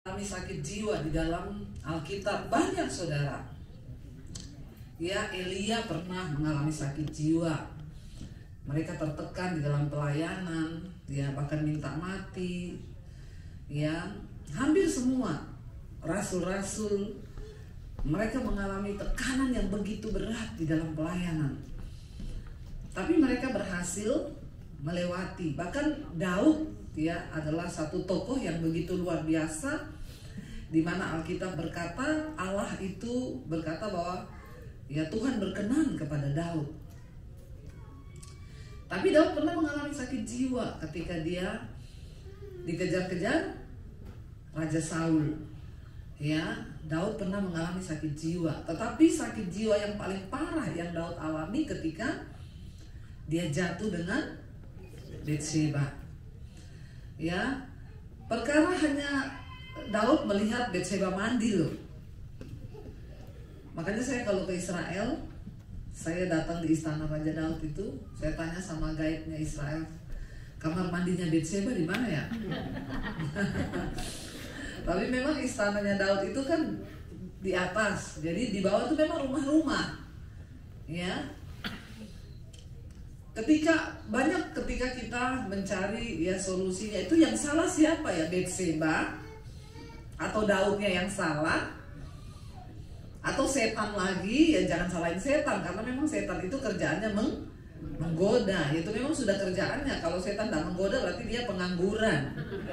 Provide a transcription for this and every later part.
Kami sakit jiwa di dalam Alkitab banyak, saudara. Ya, Elia pernah mengalami sakit jiwa. Mereka tertekan di dalam pelayanan, ya bahkan minta mati. Ya, hampir semua rasul-rasul mereka mengalami tekanan yang begitu berat di dalam pelayanan. Tapi mereka berhasil melewati. Bahkan Daud ya adalah satu tokoh yang begitu luar biasa, di mana Alkitab berkata, Allah itu berkata bahwa ya Tuhan berkenan kepada Daud. Tapi Daud pernah mengalami sakit jiwa ketika dia dikejar-kejar Raja Saul. Ya, Daud pernah mengalami sakit jiwa. Tetapi sakit jiwa yang paling parah yang Daud alami ketika dia jatuh dengan Bathsheba. Ya, perkara hanya Daud melihat Bathsheba mandi loh. Makanya saya kalau ke Israel, saya datang di istana Raja Daud itu, saya tanya sama guide-nya Israel, kamar mandinya Bathsheba di mana ya? Tapi memang istananya Daud itu kan di atas, jadi di bawah itu memang rumah-rumah. Ya. Ketika kita mencari ya solusinya itu, yang salah siapa ya? Bathsheba atau Daudnya yang salah, atau setan lagi? Ya jangan salahin setan, karena memang setan itu kerjaannya menggoda. Itu memang sudah kerjaannya. Kalau setan tidak menggoda berarti dia pengangguran.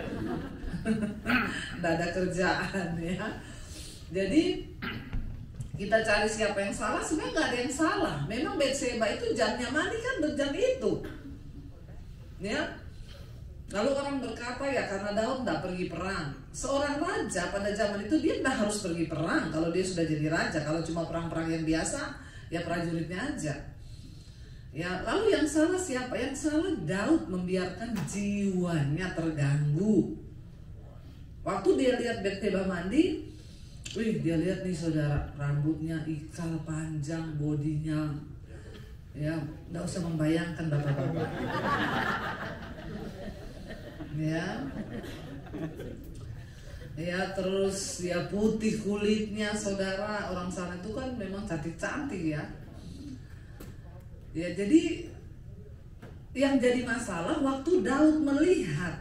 Tidak ada kerjaan ya. Jadi kita cari siapa yang salah, sebenarnya nggak ada yang salah. Memang Bathsheba itu jamnya mandi kan berjam itu. Ya. Lalu orang berkata ya karena Daud tidak pergi perang. Seorang raja pada zaman itu dia tidak harus pergi perang kalau dia sudah jadi raja. Kalau cuma perang-perang yang biasa, ya prajuritnya aja. Ya, lalu yang salah siapa? Yang salah Daud membiarkan jiwanya terganggu. Waktu dia lihat Bathsheba mandi, dia lihat nih saudara, rambutnya ikal panjang, bodinya, ya nggak usah membayangkan bapak-bapak. Ya terus ya putih kulitnya, saudara. Orang sana itu kan memang cantik-cantik ya. Ya jadi yang jadi masalah waktu Daud melihat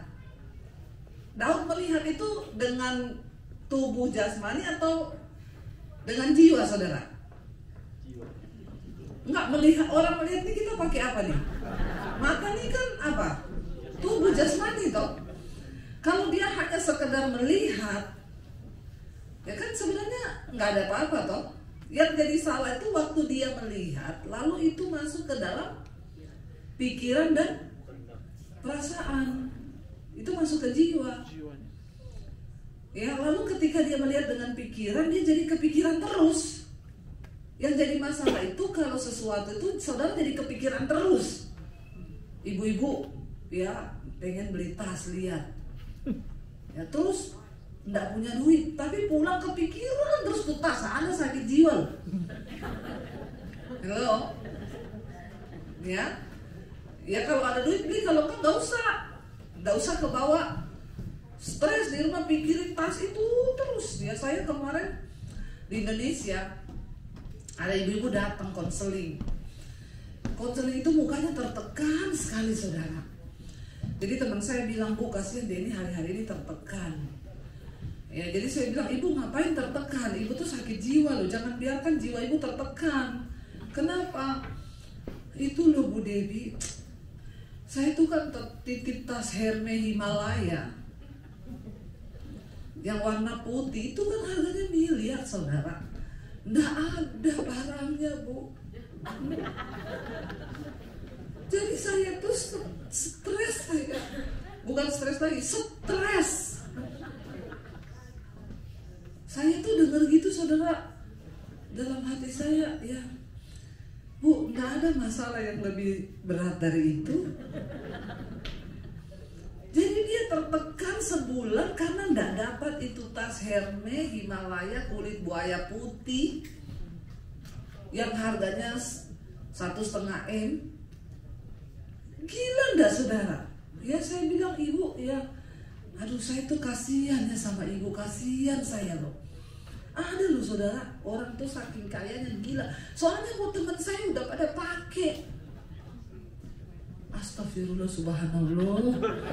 itu dengan tubuh jasmani atau dengan jiwa, saudara? Enggak, melihat, orang melihat ini kita pakai apa nih? Mata nih kan apa? Tubuh jasmani toh. Kalau dia hanya sekedar melihat, ya kan sebenarnya nggak ada apa-apa toh. Yang jadi salah itu waktu dia melihat, lalu itu masuk ke dalam pikiran dan perasaan. Itu masuk ke jiwa. Ya, lalu ketika dia melihat dengan pikiran, dia jadi kepikiran terus. Yang jadi masalah itu kalau sesuatu itu saudara jadi kepikiran terus. Ibu-ibu ya pengen beli tas, lihat ya terus nggak punya duit, tapi pulang kepikiran terus tuh tas, Anda sakit jiwa. Halo ya kalau ada duit beli, kalau kan nggak usah kebawa stres di rumah pikirin tas itu terus. Ya saya kemarin di Indonesia ada ibu-ibu datang konseling itu mukanya tertekan sekali, saudara. Jadi teman saya bilang, Bu kasihan dia ini hari-hari ini tertekan. Ya jadi saya bilang, Ibu ngapain tertekan? Ibu tuh sakit jiwa loh, jangan biarkan jiwa ibu tertekan. Kenapa? Itu loh Bu Dewi, saya tuh kan titip tas Hermes Himalaya yang warna putih, itu kan harganya miliar, saudara. Nggak ada barangnya, Bu. Jadi saya tuh stres, saya bukan stres lagi, stres. Saya tuh dengar gitu, saudara, dalam hati saya ya, Bu, nggak ada masalah yang lebih berat dari itu. Jadi dia tertekan sebulan karena nggak dapat itu tas Hermes Himalaya kulit buaya putih yang harganya 1,5 M. Gila nggak, saudara? Ya saya bilang, Ibu ya Aduh, saya tuh kasihan ya sama ibu, kasihan saya loh. Ada loh saudara, orang tuh saking kayanya gila. Soalnya kok teman saya udah pada pakai. Astagfirullah, subhanallah.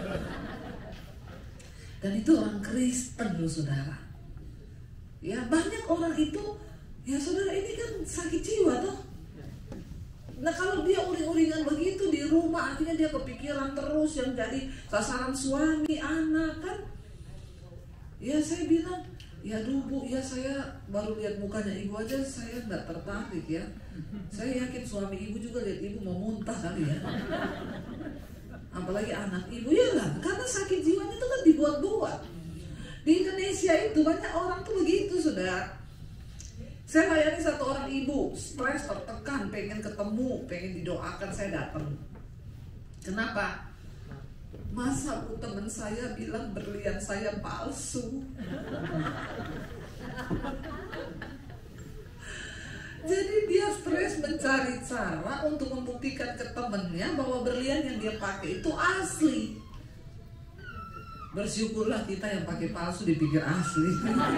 Dan itu orang Kristen loh saudara. Ya banyak orang itu, ya saudara, ini kan sakit jiwa toh. Nah kalau dia uring-uringan begitu di rumah, akhirnya dia kepikiran terus yang jadi sasaran suami, anak kan. Ya saya bilang, ya Bu, ya saya baru lihat mukanya ibu aja saya nggak tertarik ya. Saya yakin suami ibu juga lihat ibu mau muntah kali ya. Apalagi anak ibu ya lah, karena sakit jiwanya itu kan dibuat-buat. Di Indonesia itu banyak orang tuh begitu sudah. Saya layani satu orang ibu, stres, tertekan, pengen ketemu, pengen didoakan, saya datang. Kenapa? Masa teman saya bilang berlian saya palsu. Jadi dia stres mencari cara untuk membuktikan ke temennya bahwa berlian yang dia pakai itu asli. Bersyukurlah kita yang pakai palsu dipikir asli.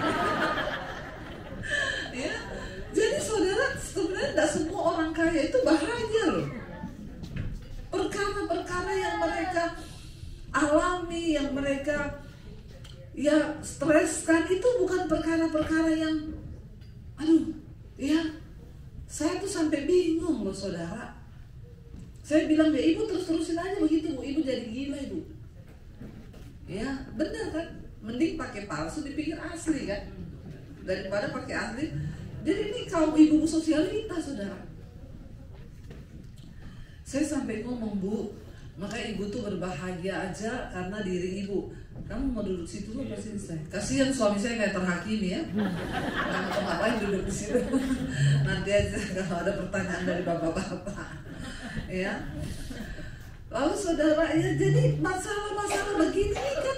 Ya, jadi saudara, sebenarnya tidak semua orang kaya itu bahagia loh. Perkara-perkara yang mereka alami, yang mereka ya streskan itu bukan perkara-perkara yang aduh ya, saya tuh sampai bingung loh saudara. Saya bilang ya ibu terus-terusin aja begitu Bu, ibu jadi gila ibu. Ya benar kan, mending pakai palsu dipikir asli kan daripada pakai asli. Jadi ini kaum ibu sosialita saudara. Saya sampai ngomong Bu, maka ibu tuh berbahagia aja karena diri ibu. Kamu mau duduk situ loh pasti saya. Kasihan suami saya kayak terhakimi ya. Kamu mau ngapain duduk di situ? Nanti aja kalau ada pertanyaan dari bapak-bapak. Ya. Lalu saudara ya, jadi masalah-masalah begini kan,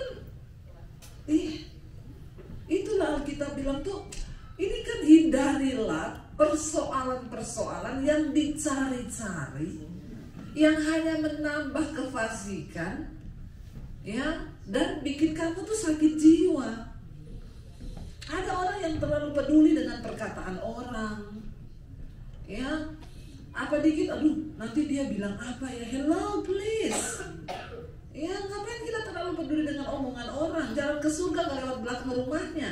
itulah kita bilang tuh, ini kan hindarilah persoalan-persoalan yang dicari-cari, yang hanya menambah kefasikan, ya, dan bikin kamu tuh sakit jiwa. Ada orang yang terlalu peduli dengan perkataan orang, ya, apa dikit, aduh, nanti dia bilang apa ya, hello please, ya, ngapain kita terlalu peduli dengan omongan orang? Jalan ke surga nggak lewat belakang rumahnya.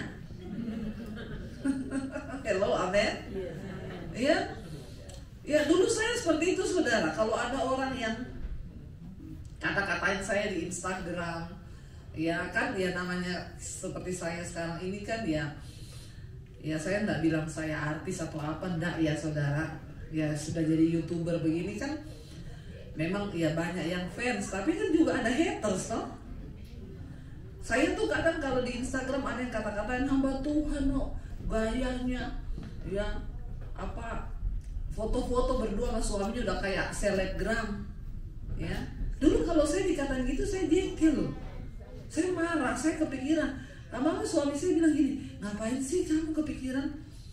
Hello, amen. Ya. Ya dulu saya seperti itu saudara. Kalau ada orang yang kata-katain saya di Instagram, ya kan, ya namanya seperti saya sekarang ini kan, ya saya enggak bilang saya artis atau apa, enggak ya saudara. Ya sudah jadi YouTuber begini kan, memang ya banyak yang fans, tapi kan juga ada haters toh. Saya tuh kadang kalau di Instagram ada yang kata-katain hamba Tuhan, no, gayanya, ya apa, foto-foto berdua sama suaminya udah kayak selebgram, ya. Dulu kalau saya dikatain gitu saya jengkel loh, saya marah, saya kepikiran. Lama-lama suami saya bilang gini, ngapain sih kamu kepikiran?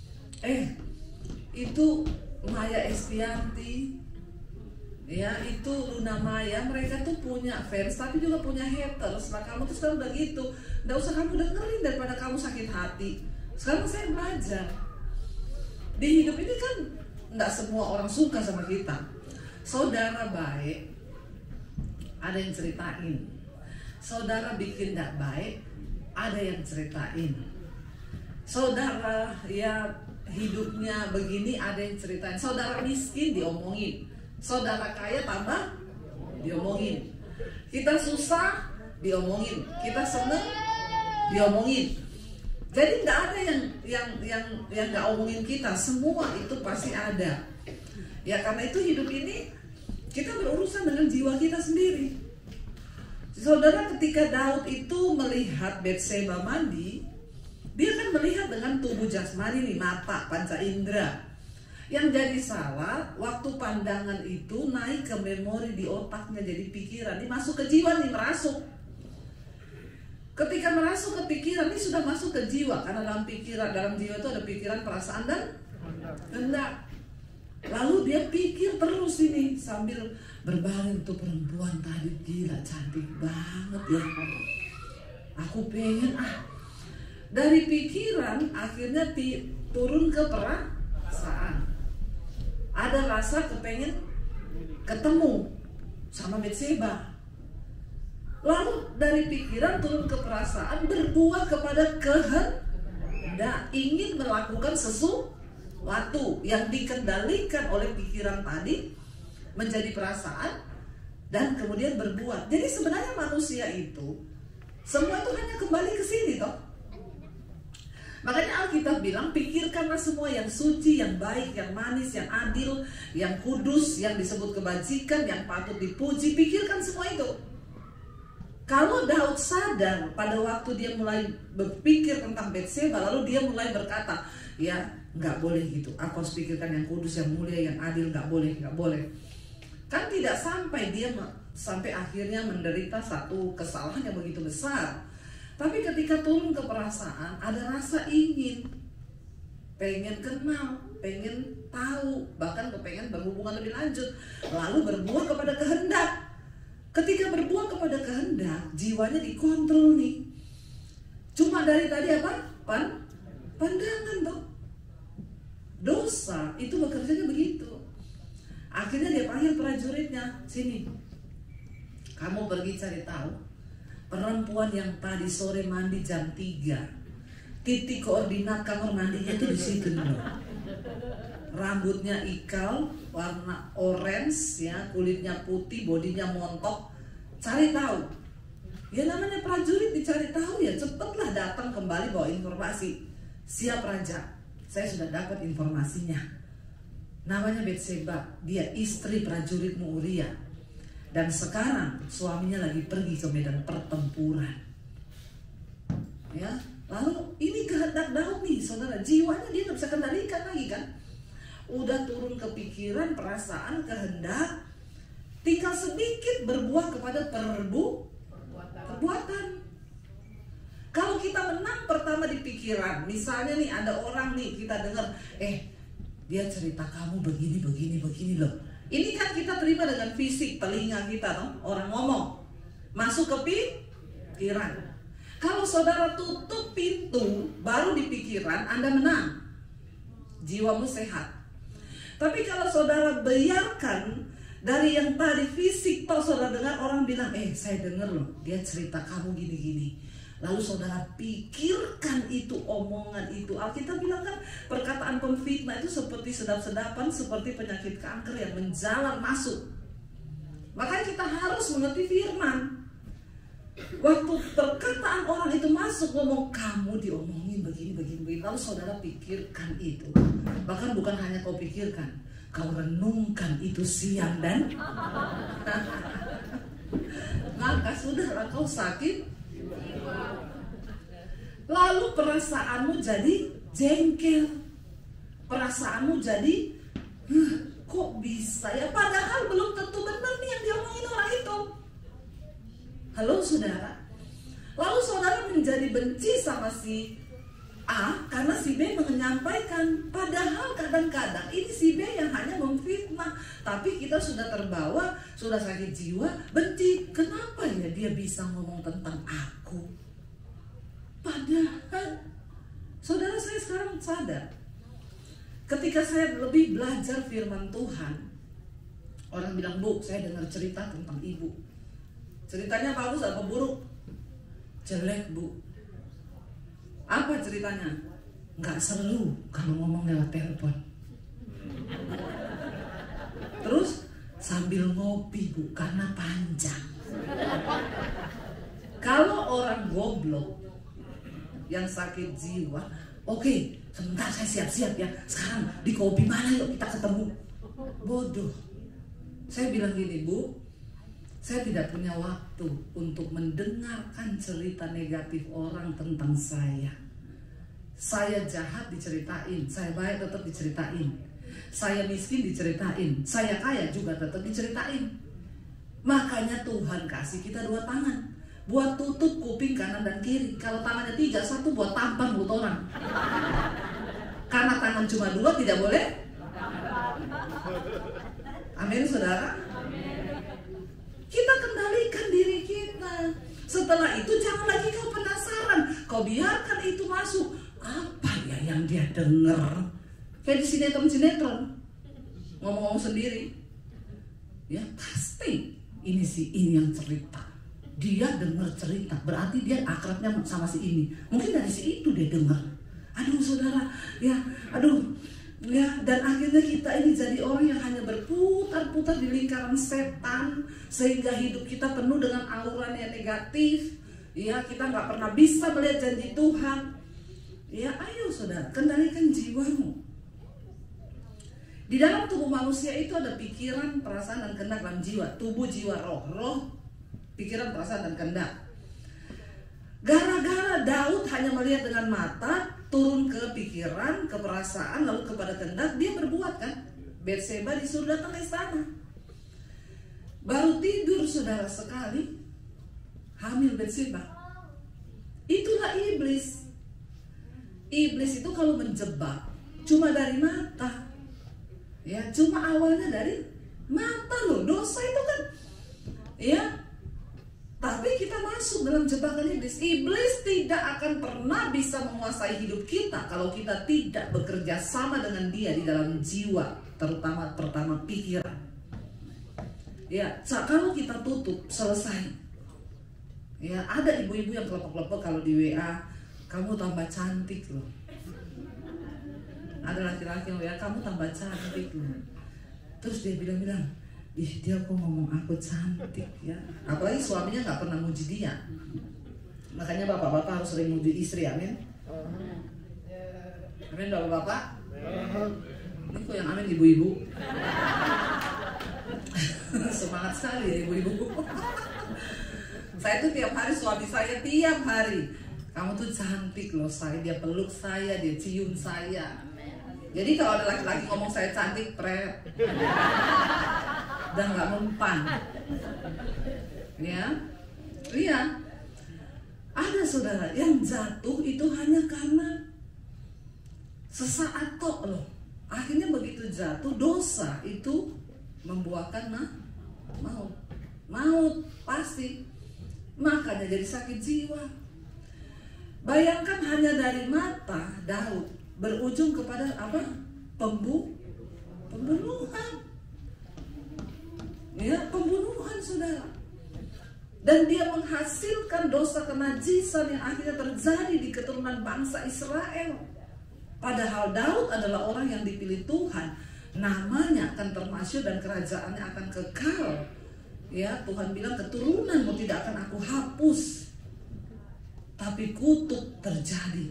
Itu Maya Estianti, ya itu Luna Maya, mereka tuh punya fans tapi juga punya haters. Nah kamu tuh sekarang udah gitu, nggak usah kamu dengerin daripada kamu sakit hati. Sekarang saya belajar di hidup ini kan nggak semua orang suka sama kita. Saudara baik, ada yang ceritain. Saudara bikin nggak baik, ada yang ceritain. Saudara ya hidupnya begini, ada yang ceritain. Saudara miskin diomongin, saudara kaya tambah diomongin. Kita susah diomongin, kita seneng diomongin. Jadi nggak ada yang nggak omongin kita, semua itu pasti ada. Ya karena itu hidup ini kita berurusan dengan jiwa kita sendiri. Saudara, ketika Daud itu melihat Batseba mandi, dia kan melihat dengan tubuh jasmani nih, mata, panca indera. Yang jadi salah, waktu pandangan itu naik ke memori di otaknya, jadi pikiran, ini masuk ke jiwa nih, merasuk. Ketika merasuk ke pikiran, ini sudah masuk ke jiwa, karena dalam pikiran, dalam jiwa itu ada pikiran, perasaan dan kehendak. Lalu dia pikir terus ini sambil berbaring, tuh perempuan tadi gila cantik banget ya. Aku pengen Dari pikiran akhirnya turun ke perasaan. Ada rasa kepengen ketemu sama Betseba. Lalu dari pikiran turun ke perasaan, berbuah kepada kehendak, ingin melakukan sesuatu yang dikendalikan oleh pikiran tadi menjadi perasaan dan kemudian berbuat. Jadi sebenarnya manusia itu semua itu hanya kembali ke sini toh. Makanya Alkitab bilang, pikirkanlah semua yang suci, yang baik, yang manis, yang adil, yang kudus, yang disebut kebajikan, yang patut dipuji. Pikirkan semua itu. Kalau Daud sadar pada waktu dia mulai berpikir tentang Betseba, lalu dia mulai berkata, ya nggak boleh gitu. Aku harus pikirkan yang kudus, yang mulia, yang adil, nggak boleh. Kan tidak sampai dia sampai akhirnya menderita satu kesalahan yang begitu besar. Tapi ketika turun ke perasaan, ada rasa ingin, pengen kenal, pengen tahu, bahkan kepengen berhubungan lebih lanjut, lalu berbuah kepada kehendak. Ketika berbuah kepada kehendak, jiwanya dikontrol nih. Cuma dari tadi apa? Pandangan toh. Dosa itu bekerjanya begitu. Akhirnya dia panggil prajuritnya, sini, kamu pergi cari tahu perempuan yang tadi sore mandi jam 3. Titik koordinat kamar mandinya itu di situ dulu. Rambutnya ikal, warna orange ya, kulitnya putih, bodinya montok. Cari tahu. Ya namanya prajurit dicari tahu ya, cepatlah datang kembali bawa informasi. Siap raja, saya sudah dapat informasinya. Namanya Betseba, dia istri prajuritmu Uria. Dan sekarang suaminya lagi pergi ke medan pertempuran. Ya, lalu ini kehendak Daud nih, saudara. Jiwanya dia nggak bisa kendalikan lagi kan? Udah turun ke pikiran, perasaan, kehendak, tinggal sedikit berbuah kepada perbuatan. Kalau kita menang pertama di pikiran, misalnya nih ada orang nih kita dengar, dia cerita kamu begini loh. Ini kan kita terima dengan fisik, telinga kita toh, orang ngomong, masuk ke pikiran. Kalau saudara tutup pintu, baru di pikiran, Anda menang, jiwamu sehat. Tapi kalau saudara biarkan dari yang tadi fisik, toh saudara dengar orang bilang, saya dengar loh, dia cerita kamu gini-gini. Lalu saudara pikirkan itu, omongan itu. Alkitab bilang kan, perkataan pemfitnah itu seperti sedap-sedapan, seperti penyakit kanker yang menjalar masuk. Makanya kita harus mengerti firman. Waktu perkataan orang itu masuk, ngomong, kamu diomongin begini, lalu saudara pikirkan itu. Bahkan bukan hanya kau pikirkan, kau renungkan itu siang dan maka sudahlah kau sakit. Lalu perasaanmu jadi jengkel, perasaanmu jadi kok bisa ya, padahal belum tentu benar nih yang diomongin orang itu. Halo saudara. Lalu saudara menjadi benci sama si A karena si B menyampaikan, padahal kadang-kadang ini si B yang hanya memfitnah, tapi kita sudah terbawa, sudah sakit jiwa, benci. Kenapa ya dia bisa ngomong tentang aku? Padahal saudara, saya sekarang sadar, ketika saya lebih belajar firman Tuhan, orang bilang, Bu, saya dengar cerita tentang ibu. Ceritanya bagus apa buruk? Jelek, Bu. Apa ceritanya? Nggak seru kalau ngomong lewat telepon. Terus sambil ngopi, Bu, karena panjang. Kalau orang goblok yang sakit jiwa, oke, sebentar saya siap-siap ya. Sekarang di kopi mana yuk kita ketemu. Bodoh. Saya bilang gini, Bu, saya tidak punya waktu untuk mendengarkan cerita negatif orang tentang saya. Saya jahat diceritain, saya baik tetap diceritain. Saya miskin diceritain, saya kaya juga tetap diceritain. Makanya Tuhan kasih kita 2 tangan, buat tutup kuping kanan dan kiri. Kalau tangannya 3, 1 buat tampar mulut orang. Karena tangan cuma 2 tidak boleh. Amin saudara. Kita kendalikan diri kita. Setelah itu jangan lagi kau penasaran. denger kayak di sinetron ngomong-ngomong sendiri. Ya pasti ini yang cerita. Dia dengar cerita, berarti dia akrabnya sama si ini. Mungkin dari si itu dia dengar. Aduh saudara, ya aduh. Ya, dan akhirnya kita ini jadi orang yang hanya berputar-putar di lingkaran setan, sehingga hidup kita penuh dengan aura yang negatif. Ya, kita nggak pernah bisa melihat janji Tuhan. Ya, ayo saudara, kendalikan jiwamu. Di dalam tubuh manusia itu ada pikiran, perasaan, dan kehendak dalam jiwa. Tubuh, jiwa, roh, pikiran, perasaan, dan kehendak. Gara-gara Daud hanya melihat dengan mata, turun ke pikiran, ke perasaan, lalu kepada kehendak, dia berbuat kan. Batseba disuruh datang ke istana. Baru tidur saudara sekali, hamil Batseba. Itulah iblis. Iblis itu kalau menjebak cuma dari mata. Ya, cuma awalnya dari mata loh. Dosa itu kan. Ya. Tapi kita masuk dalam jebakan iblis. Iblis tidak akan pernah bisa menguasai hidup kita kalau kita tidak bekerja sama dengan dia di dalam jiwa, terutama pertama pikiran. Ya, kalau kita tutup, selesai. Ya, ada ibu-ibu yang kelepek-kelepek kalau di WA, kamu tambah cantik loh. Ada laki-laki yang WA, kamu tambah cantik loh. Terus dia bilang, ih dia kok ngomong aku cantik ya. Apalagi suaminya gak pernah muji dia. Makanya bapak-bapak harus sering muji istri, amin. Amin bapak-bapak. Ini kok yang amin ibu-ibu. Semangat sekali ya ibu-ibu. Saya tuh tiap hari, suami saya tiap hari, kamu tuh cantik loh saya. Dia peluk saya, dia cium saya. Jadi kalau ada laki-laki ngomong saya cantik, pret. Dan nggak mempan, ya, iya. Ada saudara yang jatuh itu hanya karena sesaat kok loh. Akhirnya begitu jatuh, dosa itu membuahkan maut pasti. Makanya jadi sakit jiwa. Bayangkan hanya dari mata Daud berujung kepada apa? Pembunuhan. Ya, pembunuhan saudara. Dan dia menghasilkan dosa kenajisan yang akhirnya terjadi di keturunan bangsa Israel. Padahal Daud adalah orang yang dipilih Tuhan. Namanya akan termasyhur dan kerajaannya akan kekal. Ya, Tuhan bilang keturunanmu tidak akan aku hapus. Tapi kutuk terjadi.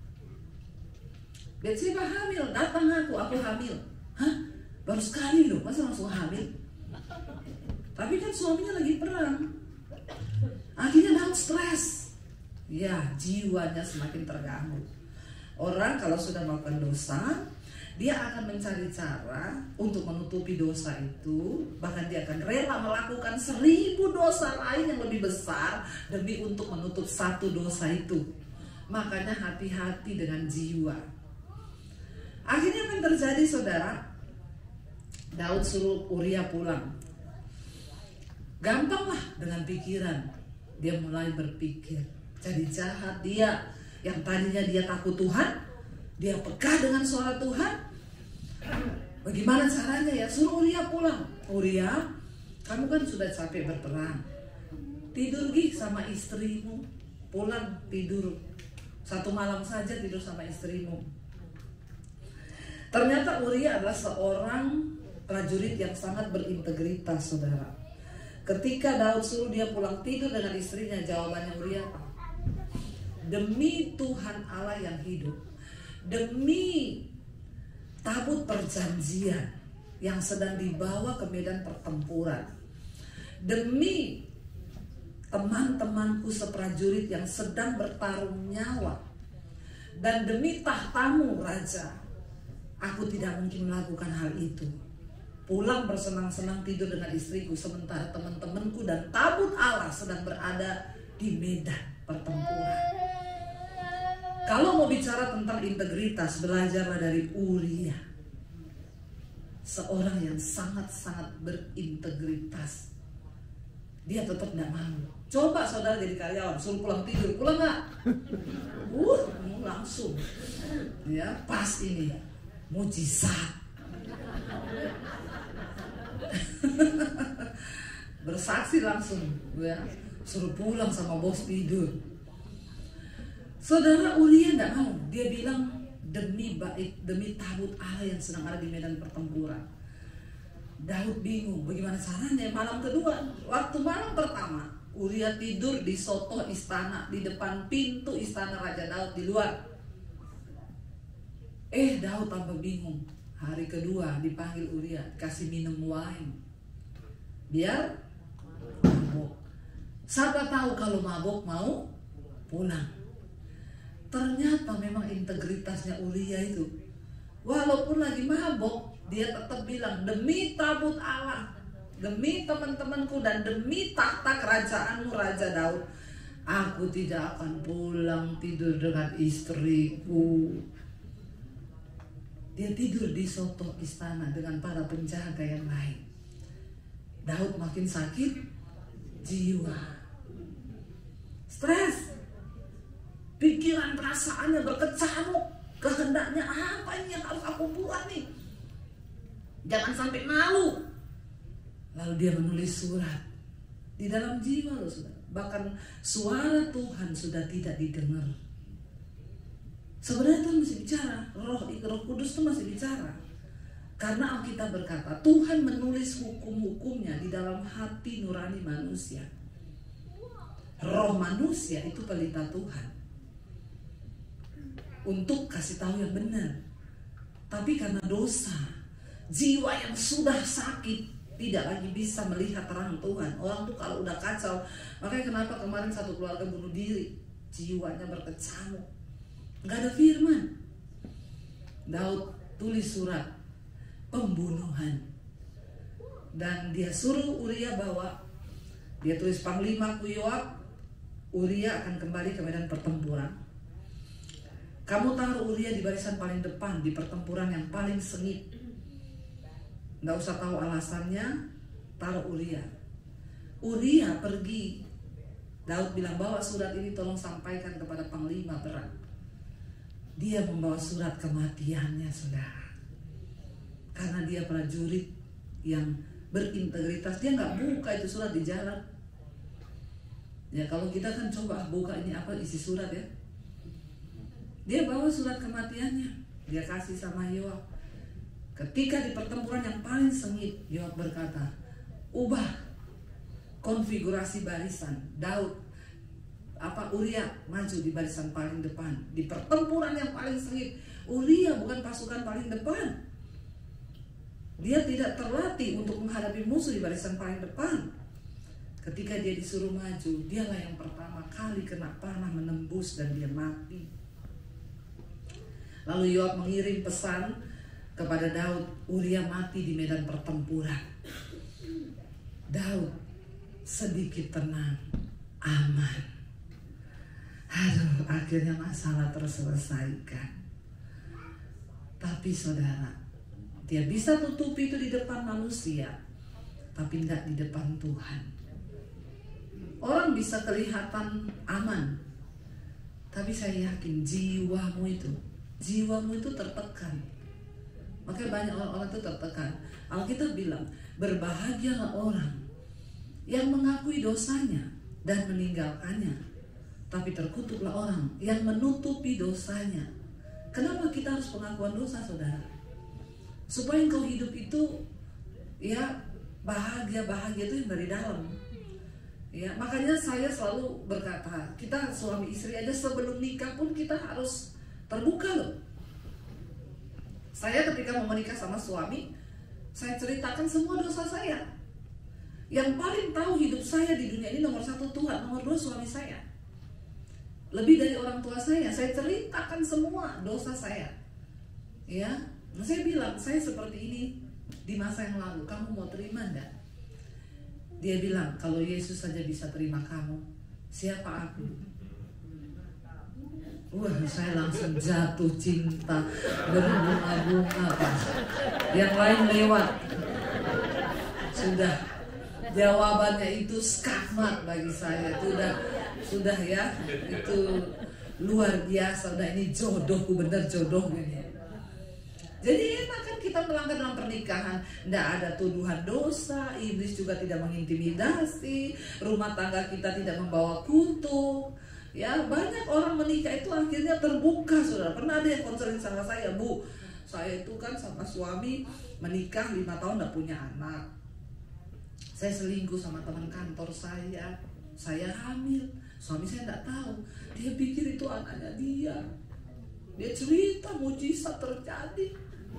Batseba hamil, datang aku hamil. Hah? Baru sekali loh, masa langsung hamil? Tapi kan suaminya lagi perang. Akhirnya Daud stres. Ya, jiwanya semakin terganggu. Orang kalau sudah melakukan dosa, dia akan mencari cara untuk menutupi dosa itu. Bahkan dia akan rela melakukan 1000 dosa lain yang lebih besar demi untuk menutup satu dosa itu. Makanya hati-hati dengan jiwa. Akhirnya apa yang terjadi saudara? Daud suruh Uria pulang. Gampang lah dengan pikiran. Dia mulai berpikir, jadi jahat dia. Yang tadinya dia takut Tuhan, dia peka dengan suara Tuhan. Bagaimana caranya ya? Suruh Uria pulang. Uria, kamu kan sudah capek berperang. Tidur sama istrimu. Pulang tidur. 1 malam saja tidur sama istrimu. Ternyata Uria adalah seorang prajurit yang sangat berintegritas saudara. Ketika Daud suruh dia pulang tidur dengan istrinya, jawabannya Uria, demi Tuhan Allah yang hidup, demi tabut perjanjian yang sedang dibawa ke medan pertempuran, demi teman-temanku seprajurit yang sedang bertarung nyawa, dan demi tahtamu Raja, aku tidak mungkin melakukan hal itu. Pulang bersenang-senang tidur dengan istriku, sementara teman-temanku dan tabut Allah sedang berada di medan pertempuran. Kalau mau bicara tentang integritas, belajarlah dari Uria. Seorang yang sangat-sangat berintegritas. Dia tetap tidak malu. Coba saudara jadi karyawan, suruh pulang tidur, pulang nggak? Langsung. Ya, pas ini mujizat. Bersaksi langsung, ya. Suruh pulang sama bos tidur. Saudara, Uria tidak mau. Dia bilang demi tabut Allah yang sedang ada di medan pertempuran. Daud bingung bagaimana caranya. Malam kedua, waktu malam pertama, Uria tidur di sotoh istana, di depan pintu istana Raja Daud di luar. Daud tambah bingung. Hari kedua dipanggil Uria, kasih minum wine biar mabuk. Siapa tahu kalau mabuk mau pulang. Ternyata memang integritasnya Uria itu, walaupun lagi mabuk, dia tetap bilang, demi tabut Allah, demi teman-temanku, dan demi tahta kerajaanmu Raja Daud, aku tidak akan pulang tidur dengan istriku. Dia tidur di sotoh istana dengan para penjaga yang lain. Daud makin sakit jiwa, stres, pikiran perasaannya berkecamuk, kehendaknya apa ini yang harus aku buat nih, jangan sampai malu. Lalu dia menulis surat di dalam jiwa loh, saudara. Bahkan suara Tuhan sudah tidak didengar. Sebenarnya Tuhan masih bicara, Roh Kudus itu masih bicara. Karena Alkitab berkata, Tuhan menulis hukum-hukumnya di dalam hati nurani manusia. Roh manusia itu pelita Tuhan untuk kasih tahu yang benar. Tapi karena dosa, jiwa yang sudah sakit tidak lagi bisa melihat terang Tuhan. Orang tuh kalau udah kacau, makanya kenapa kemarin satu keluarga bunuh diri, jiwanya berkecamuk, nggak ada firman. Daud tulis surat pembunuhan, dan dia suruh Uria bawa. Dia tulis, panglimaku Yoab, Uria akan kembali ke medan pertempuran. Kamu taruh Uria di barisan paling depan, di pertempuran yang paling sengit. Nggak usah tahu alasannya, taruh Uria. Uria pergi. Daud bilang, bawa surat ini tolong sampaikan kepada panglima perang. Dia membawa surat kematiannya, saudara. Karena dia prajurit yang berintegritas, dia nggak buka itu surat di jalan. Ya kalau kita kan coba buka ini apa isi surat ya. Dia bawa surat kematiannya, dia kasih sama Yoab. Ketika di pertempuran yang paling sengit, Yoab berkata, ubah konfigurasi barisan. Daud, Uria maju di barisan paling depan. Di pertempuran yang paling sengit, Uria bukan pasukan paling depan. Dia tidak terlatih untuk menghadapi musuh di barisan paling depan. Ketika dia disuruh maju, dialah yang pertama kali kena panah menembus dan dia mati. Lalu Yoab mengirim pesan kepada Daud, Uria mati di medan pertempuran. Daud sedikit tenang, aman. Aduh, akhirnya masalah terselesaikan. Tapi saudara, dia bisa tutupi itu di depan manusia, tapi tidak di depan Tuhan. Orang bisa kelihatan aman, tapi saya yakin jiwamu itu tertekan. Makanya banyak orang-orang itu tertekan. Alkitab bilang, berbahagialah orang yang mengakui dosanya dan meninggalkannya, tapi terkutuklah orang yang menutupi dosanya. Kenapa kita harus pengakuan dosa, saudara? Supaya engkau hidup itu ya bahagia itu yang dari dalam. Ya, makanya saya selalu berkata, kita suami istri aja sebelum nikah pun kita harus terbuka loh. Saya ketika mau menikah sama suami, saya ceritakan semua dosa saya. Yang paling tahu hidup saya di dunia ini nomor satu Tuhan, nomor dua suami saya. Lebih dari orang tua saya ceritakan semua dosa saya. Ya, saya bilang, saya seperti ini di masa yang lalu, kamu mau terima enggak? Dia bilang, kalau Yesus saja bisa terima kamu, siapa aku? Wah, saya langsung jatuh cinta, berbunga-bunga, Pak. Yang lain lewat. Sudah, Jawabannya itu skakmat bagi saya. Itu sudah ya, itu luar biasa. Udah ini jodohku, bener jodoh ini. Jadi enak kan kita melanggar dalam pernikahan. Tidak ada tuduhan dosa, iblis juga tidak mengintimidasi, rumah tangga kita tidak membawa kutuk. Ya, banyak orang menikah itu akhirnya terbuka, saudara. Pernah ada yang konseling sama saya, Bu, saya itu kan sama suami menikah 5 tahun tidak punya anak. Saya selingkuh sama teman kantor saya hamil. Suami saya tidak tahu, dia pikir itu anaknya dia. Dia cerita mujizat terjadi.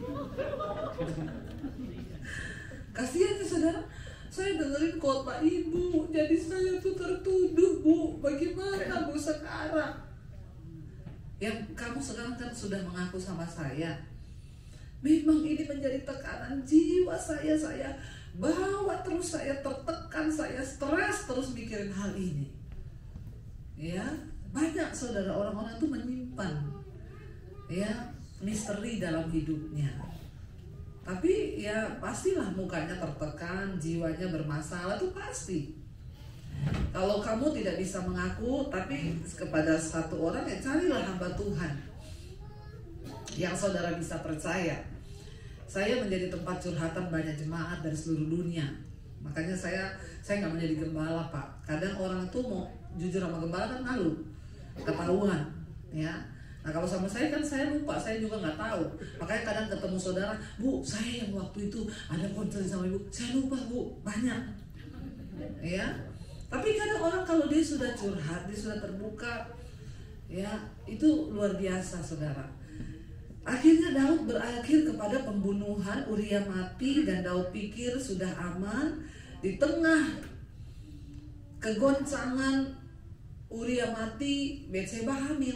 Kasihan ya saudara, saya dengerin khotbah ibu, jadi saya tuh tertuduh, Bu. Bagaimana Bu sekarang? Yang kamu sekarang kan sudah mengaku sama saya. Memang ini menjadi tekanan jiwa saya bawa terus, saya tertekan, saya stres terus mikirin hal ini. Ya, banyak saudara orang-orang tuh menyimpan ya misteri dalam hidupnya. Tapi ya pastilah mukanya tertekan, jiwanya bermasalah tuh pasti. Kalau kamu tidak bisa mengaku, tapi kepada satu orang, ya carilah hamba Tuhan yang saudara bisa percaya. Saya menjadi tempat curhatan banyak jemaat dari seluruh dunia. Makanya saya nggak menjadi gembala, Pak. Kadang orang tuh mau jujur sama gembala kan malu, ketahuan, ya. Nah kalau sama saya kan saya lupa, saya juga nggak tahu. Makanya kadang ketemu saudara, Bu, saya yang waktu itu ada konseling sama ibu, saya lupa Bu, banyak. Ya, tapi kadang orang kalau dia sudah curhat, dia sudah terbuka, ya itu luar biasa saudara. Akhirnya Daud berakhir kepada pembunuhan, Uria mati dan Daud pikir sudah aman. Di tengah kegoncangan Uria mati, Betseba hamil.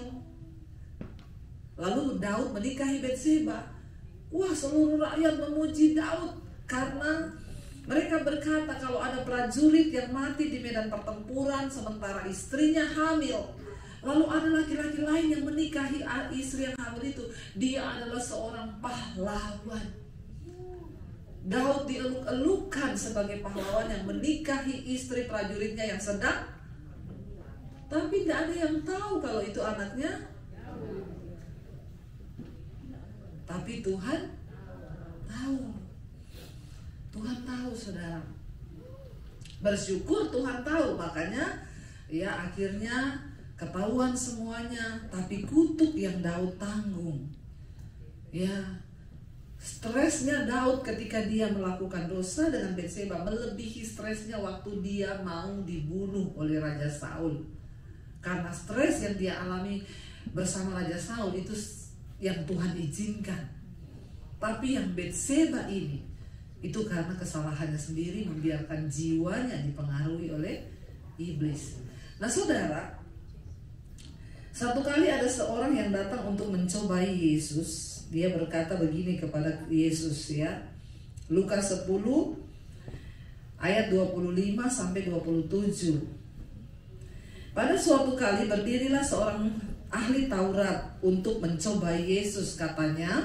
Lalu Daud menikahi Betseba. Wah, seluruh rakyat memuji Daud karena mereka berkata kalau ada prajurit yang mati di medan pertempuran sementara istrinya hamil, lalu ada laki-laki lain yang menikahi istri yang hamil itu, dia adalah seorang pahlawan. Daud dieluk-elukan sebagai pahlawan yang menikahi istri prajuritnya yang sedang, tapi tidak ada yang tahu kalau itu anaknya. Tapi Tuhan tahu. Tuhan tahu saudara. Bersyukur Tuhan tahu, makanya ya akhirnya ketahuan semuanya. Tapi kutuk yang Daud tanggung, ya stresnya Daud ketika dia melakukan dosa dengan Betseba melebihi stresnya waktu dia mau dibunuh oleh Raja Saul. Karena stres yang dia alami bersama Raja Saul itu yang Tuhan izinkan. Tapi yang Betseba ini, itu karena kesalahannya sendiri, membiarkan jiwanya dipengaruhi oleh iblis. Nah saudara, satu kali ada seorang yang datang untuk mencobai Yesus. Dia berkata begini kepada Yesus, ya, Lukas 10 ayat 25 sampai 27. Pada suatu kali berdirilah seorang ahli Taurat untuk mencobai Yesus, katanya,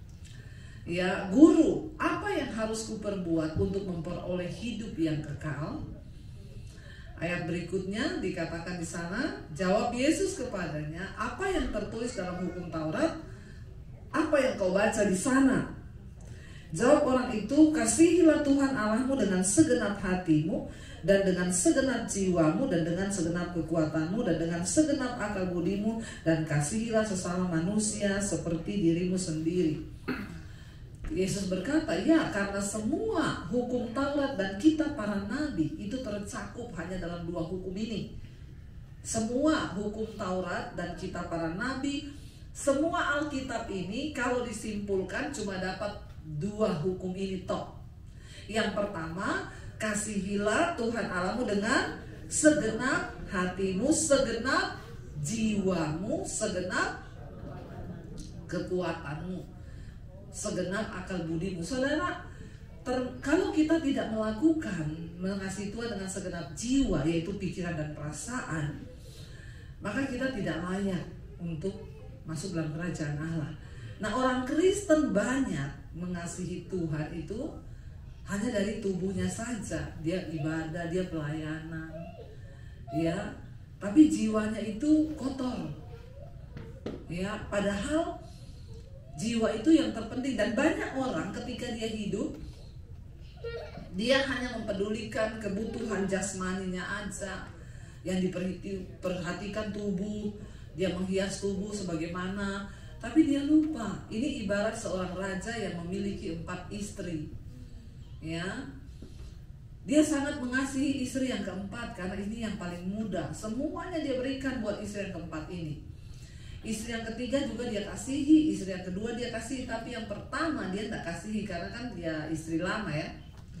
ya, Guru, apa yang harus kuperbuat untuk memperoleh hidup yang kekal? Ayat berikutnya dikatakan di sana, jawab Yesus kepadanya, apa yang tertulis dalam hukum Taurat? Apa yang kau baca di sana? Jawab orang itu, kasihilah Tuhan Allahmu dengan segenap hatimu, dan dengan segenap jiwamu, dan dengan segenap kekuatanmu, dan dengan segenap akal budimu, dan kasihilah sesama manusia seperti dirimu sendiri. Yesus berkata, ya, karena semua hukum Taurat dan kitab para nabi itu tercakup hanya dalam 2 hukum ini. Semua hukum Taurat dan kitab para nabi, semua Alkitab ini kalau disimpulkan cuma dapat 2 hukum ini toh. Yang pertama, kasihilah Tuhan Allahmu dengan segenap hatimu, segenap jiwamu, segenap kekuatanmu, segenap akal budimu. Saudara, kalau kita tidak melakukan mengasihi Tuhan dengan segenap jiwa, yaitu pikiran dan perasaan, maka kita tidak layak untuk masuk dalam kerajaan Allah. Nah, orang Kristen banyak mengasihi Tuhan itu hanya dari tubuhnya saja, dia ibadah, dia pelayanan, ya, tapi jiwanya itu kotor, ya. Padahal jiwa itu yang terpenting, dan banyak orang ketika dia hidup, dia hanya mempedulikan kebutuhan jasmaninya aja, yang diperhatikan tubuh, dia menghias tubuh sebagaimana, tapi dia lupa. Ini ibarat seorang raja yang memiliki 4 istri. Ya, dia sangat mengasihi istri yang keempat karena ini yang paling muda. Semuanya dia berikan buat istri yang keempat ini. Istri yang ketiga juga dia kasihi, istri yang kedua dia kasihi, tapi yang pertama dia tidak kasihi karena kan dia istri lama, ya,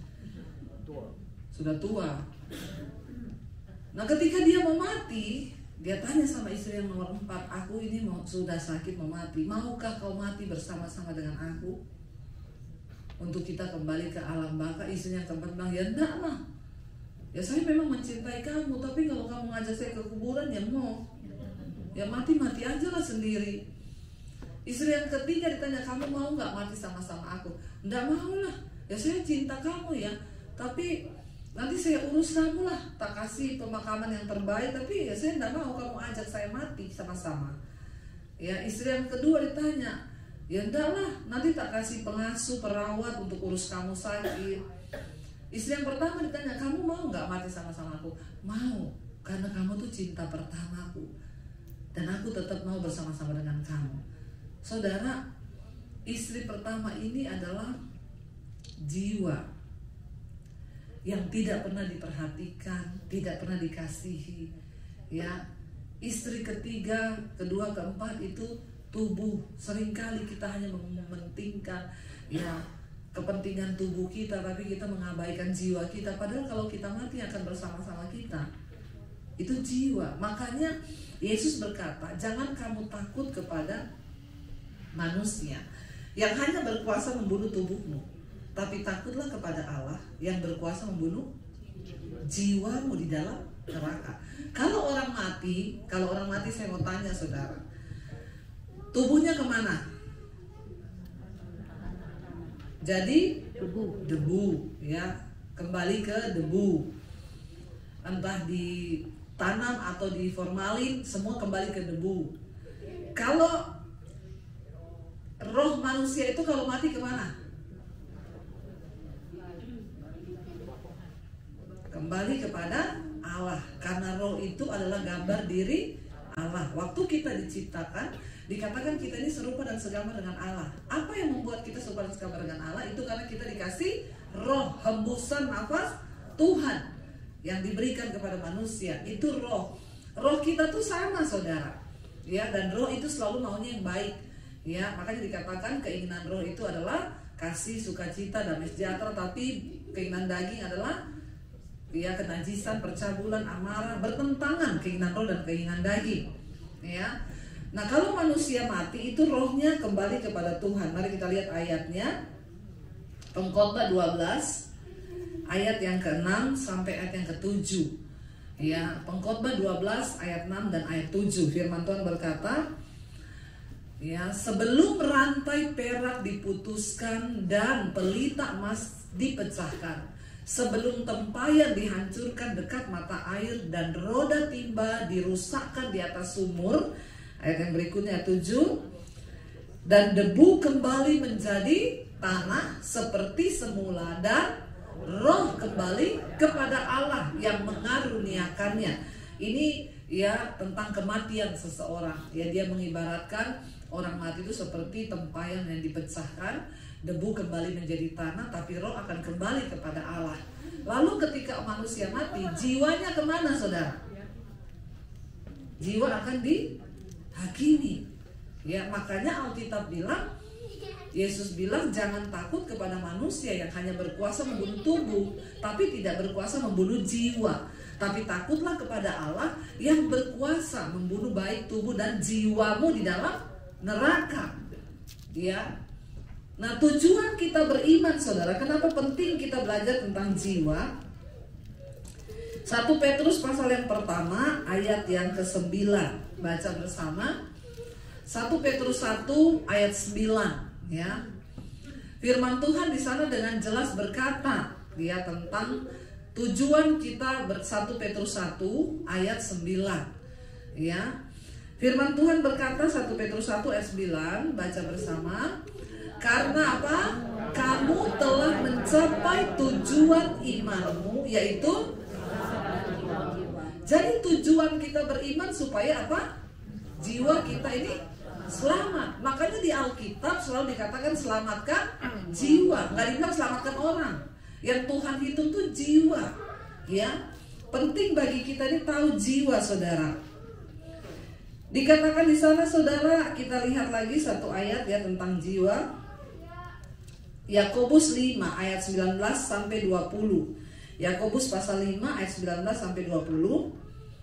sudah tua. Nah, ketika dia mau mati, dia tanya sama istri yang nomor 4, aku ini sudah sakit mau mati, maukah kau mati bersama-sama dengan aku untuk kita kembali ke alam baka? Istrinya keempat bilang, ya enggak mah, ya saya memang mencintai kamu, tapi kalau kamu ngajak saya ke kuburan, ya mau, ya mati-mati aja lah sendiri. Istri yang ketiga ditanya, kamu mau nggak mati sama-sama aku? Enggak mau lah, ya saya cinta kamu ya, tapi nanti saya urus kamu lah, tak kasih pemakaman yang terbaik, tapi ya saya enggak mau kamu ajak saya mati sama-sama. Ya, istri yang kedua ditanya, ya enggak lah, nanti tak kasih pengasuh, perawat untuk urus kamu sakit. Istri yang pertama ditanya, kamu mau nggak mati sama-sama aku? Mau, karena kamu tuh cinta pertamaku, dan aku tetap mau bersama-sama dengan kamu. Saudara, istri pertama ini adalah jiwa yang tidak pernah diperhatikan, tidak pernah dikasihi, ya. Istri ketiga, kedua, keempat itu tubuh. Seringkali kita hanya mementingkan, ya, kepentingan tubuh kita, tapi kita mengabaikan jiwa kita. Padahal kalau kita mati akan bersama-sama kita. Itu jiwa. Makanya Yesus berkata, jangan kamu takut kepada manusia yang hanya berkuasa membunuh tubuhmu, tapi takutlah kepada Allah yang berkuasa membunuh jiwamu di dalam neraka. Kalau orang mati saya mau tanya saudara, tubuhnya kemana? Jadi debu, ya, kembali ke debu. Entah ditanam atau diformalin, semua kembali ke debu. Kalau roh manusia itu kalau mati kemana? Kembali kepada Allah, karena roh itu adalah gambar diri Allah. Waktu kita diciptakan, dikatakan kita ini serupa dan segambar dengan Allah. Apa yang membuat kita serupa dan segambar dengan Allah? Itu karena kita dikasih roh, hembusan nafas Tuhan yang diberikan kepada manusia. Itu roh. Roh kita tuh sama saudara, ya, dan roh itu selalu maunya yang baik, ya. Makanya dikatakan keinginan roh itu adalah kasih, sukacita, damai sejahtera. Tapi keinginan daging adalah, ya, kenajisan, percabulan, amarah, bertentangan keinginan roh dan keinginan daging, ya. Nah, kalau manusia mati itu rohnya kembali kepada Tuhan. Mari kita lihat ayatnya. Pengkhotbah 12 ayat yang ke-6 sampai ayat yang ke-7. Ya, Pengkhotbah 12 ayat 6 dan ayat 7. Firman Tuhan berkata, ya, sebelum rantai perak diputuskan dan pelita emas dipecahkan, sebelum tempayan dihancurkan dekat mata air dan roda timba dirusakkan di atas sumur. Ayat yang berikutnya 7. Dan debu kembali menjadi tanah seperti semula, dan roh kembali kepada Allah yang mengaruniakannya. Ini, ya, tentang kematian seseorang. Ya, dia mengibaratkan orang mati itu seperti tempayan yang dipecahkan, debu kembali menjadi tanah, tapi roh akan kembali kepada Allah. Lalu ketika manusia mati, jiwanya kemana saudara? Jiwa akan dihakimi. Ya, makanya Alkitab bilang, Yesus bilang, jangan takut kepada manusia yang hanya berkuasa membunuh tubuh, tapi tidak berkuasa membunuh jiwa. Tapi takutlah kepada Allah yang berkuasa membunuh baik tubuh dan jiwamu di dalam neraka. Ya. Nah, tujuan kita beriman saudara, kenapa penting kita belajar tentang jiwa? 1 Petrus pasal yang pertama ayat yang ke-9. Baca bersama. 1 Petrus 1 ayat 9, ya. Firman Tuhan di sana dengan jelas berkata ya tentang tujuan kita 1 Petrus 1 ayat 9. Ya. Firman Tuhan berkata 1 Petrus 1 ayat 9, baca bersama. Karena apa? Kamu telah mencapai tujuan imanmu, yaitu jadi tujuan kita beriman supaya apa? Jiwa kita ini selamat. Makanya di Alkitab selalu dikatakan selamatkan jiwa, nggak dibilang selamatkan orang. Yang Tuhan hitung tuh jiwa. Ya, penting bagi kita ini tahu jiwa, saudara. Dikatakan di sana, saudara, kita lihat lagi satu ayat ya tentang jiwa. Yakobus 5 ayat 19 sampai 20. Yakobus pasal 5 ayat 19 sampai 20.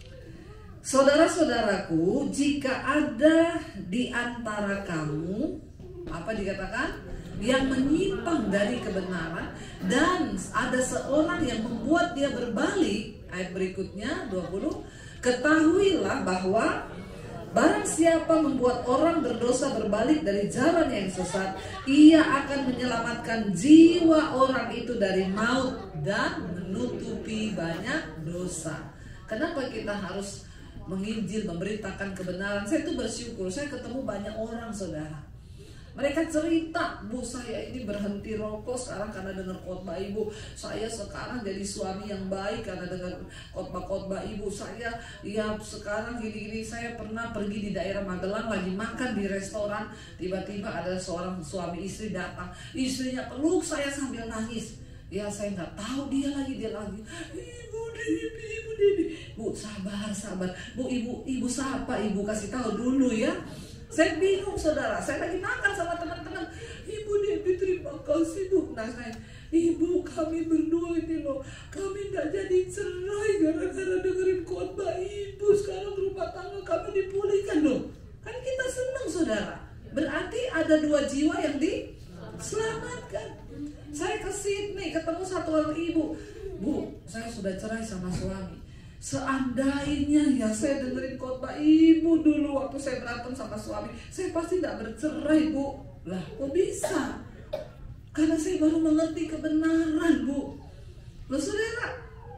Saudara-saudaraku, jika ada di antara kamu, apa dikatakan? Yang menyimpang dari kebenaran, dan ada seorang yang membuat dia berbalik, ayat berikutnya 20, ketahuilah bahwa barang siapa membuat orang berdosa berbalik dari jalan yang sesat, ia akan menyelamatkan jiwa orang itu dari maut dan menutupi banyak dosa. Kenapa kita harus menginjil, memberitakan kebenaran? Saya tuh bersyukur, saya ketemu banyak orang, saudara. Mereka cerita, Bu, saya ini berhenti rokok sekarang karena dengar khotbah Ibu. Saya sekarang jadi suami yang baik karena dengar khotbah Ibu. Saya ya sekarang gini-gini. Saya pernah pergi di daerah Magelang, lagi makan di restoran, tiba-tiba ada seorang suami istri datang. Istrinya peluk saya sambil nangis. Ya saya nggak tahu dia lagi. Ibu Debbie. Bu, sabar. Bu, ibu siapa? Ibu kasih tahu dulu ya. Saya bingung, saudara. Saya lagi makan sama teman-teman. Ibu Debbie, terima kasih, Bu. Nah, Ibu, kami berdua ini loh, kami gak jadi cerai gara-gara dengerin khotbah Ibu. Sekarang rumah tangga kami dipulihkan loh. Kan kita senang, saudara. Berarti ada 2 jiwa yang diselamatkan. Saya ke Sydney, ketemu satu orang ibu. Bu, saya sudah cerai sama suami. Seandainya ya saya dengerin khotbah Ibu dulu waktu saya berantem sama suami, saya pasti gak bercerai, Bu. Lah, kok bisa? Karena saya baru mengerti kebenaran, Bu. Loh, saudara,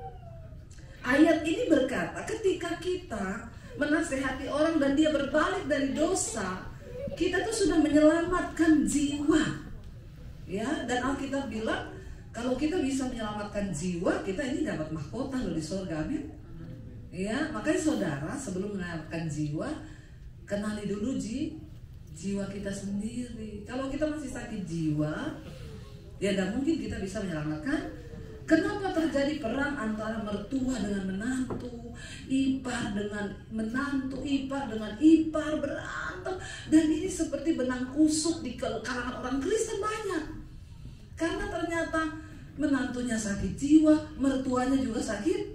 ayat ini berkata ketika kita menasehati orang dan dia berbalik dari dosa, kita tuh sudah menyelamatkan jiwa. Ya, dan Alkitab bilang kalau kita bisa menyelamatkan jiwa, kita ini dapat mahkota loh di surga, amin. Ya, makanya saudara, sebelum menyelamatkan jiwa, kenali dulu jiwa kita sendiri. Kalau kita masih sakit jiwa, ya tidak mungkin kita bisa menyelamatkan. Kenapa terjadi perang antara mertua dengan menantu, ipar dengan menantu, ipar dengan ipar berantem, dan ini seperti benang kusut di kalangan orang Kristen banyak. Karena ternyata menantunya sakit jiwa, mertuanya juga sakit.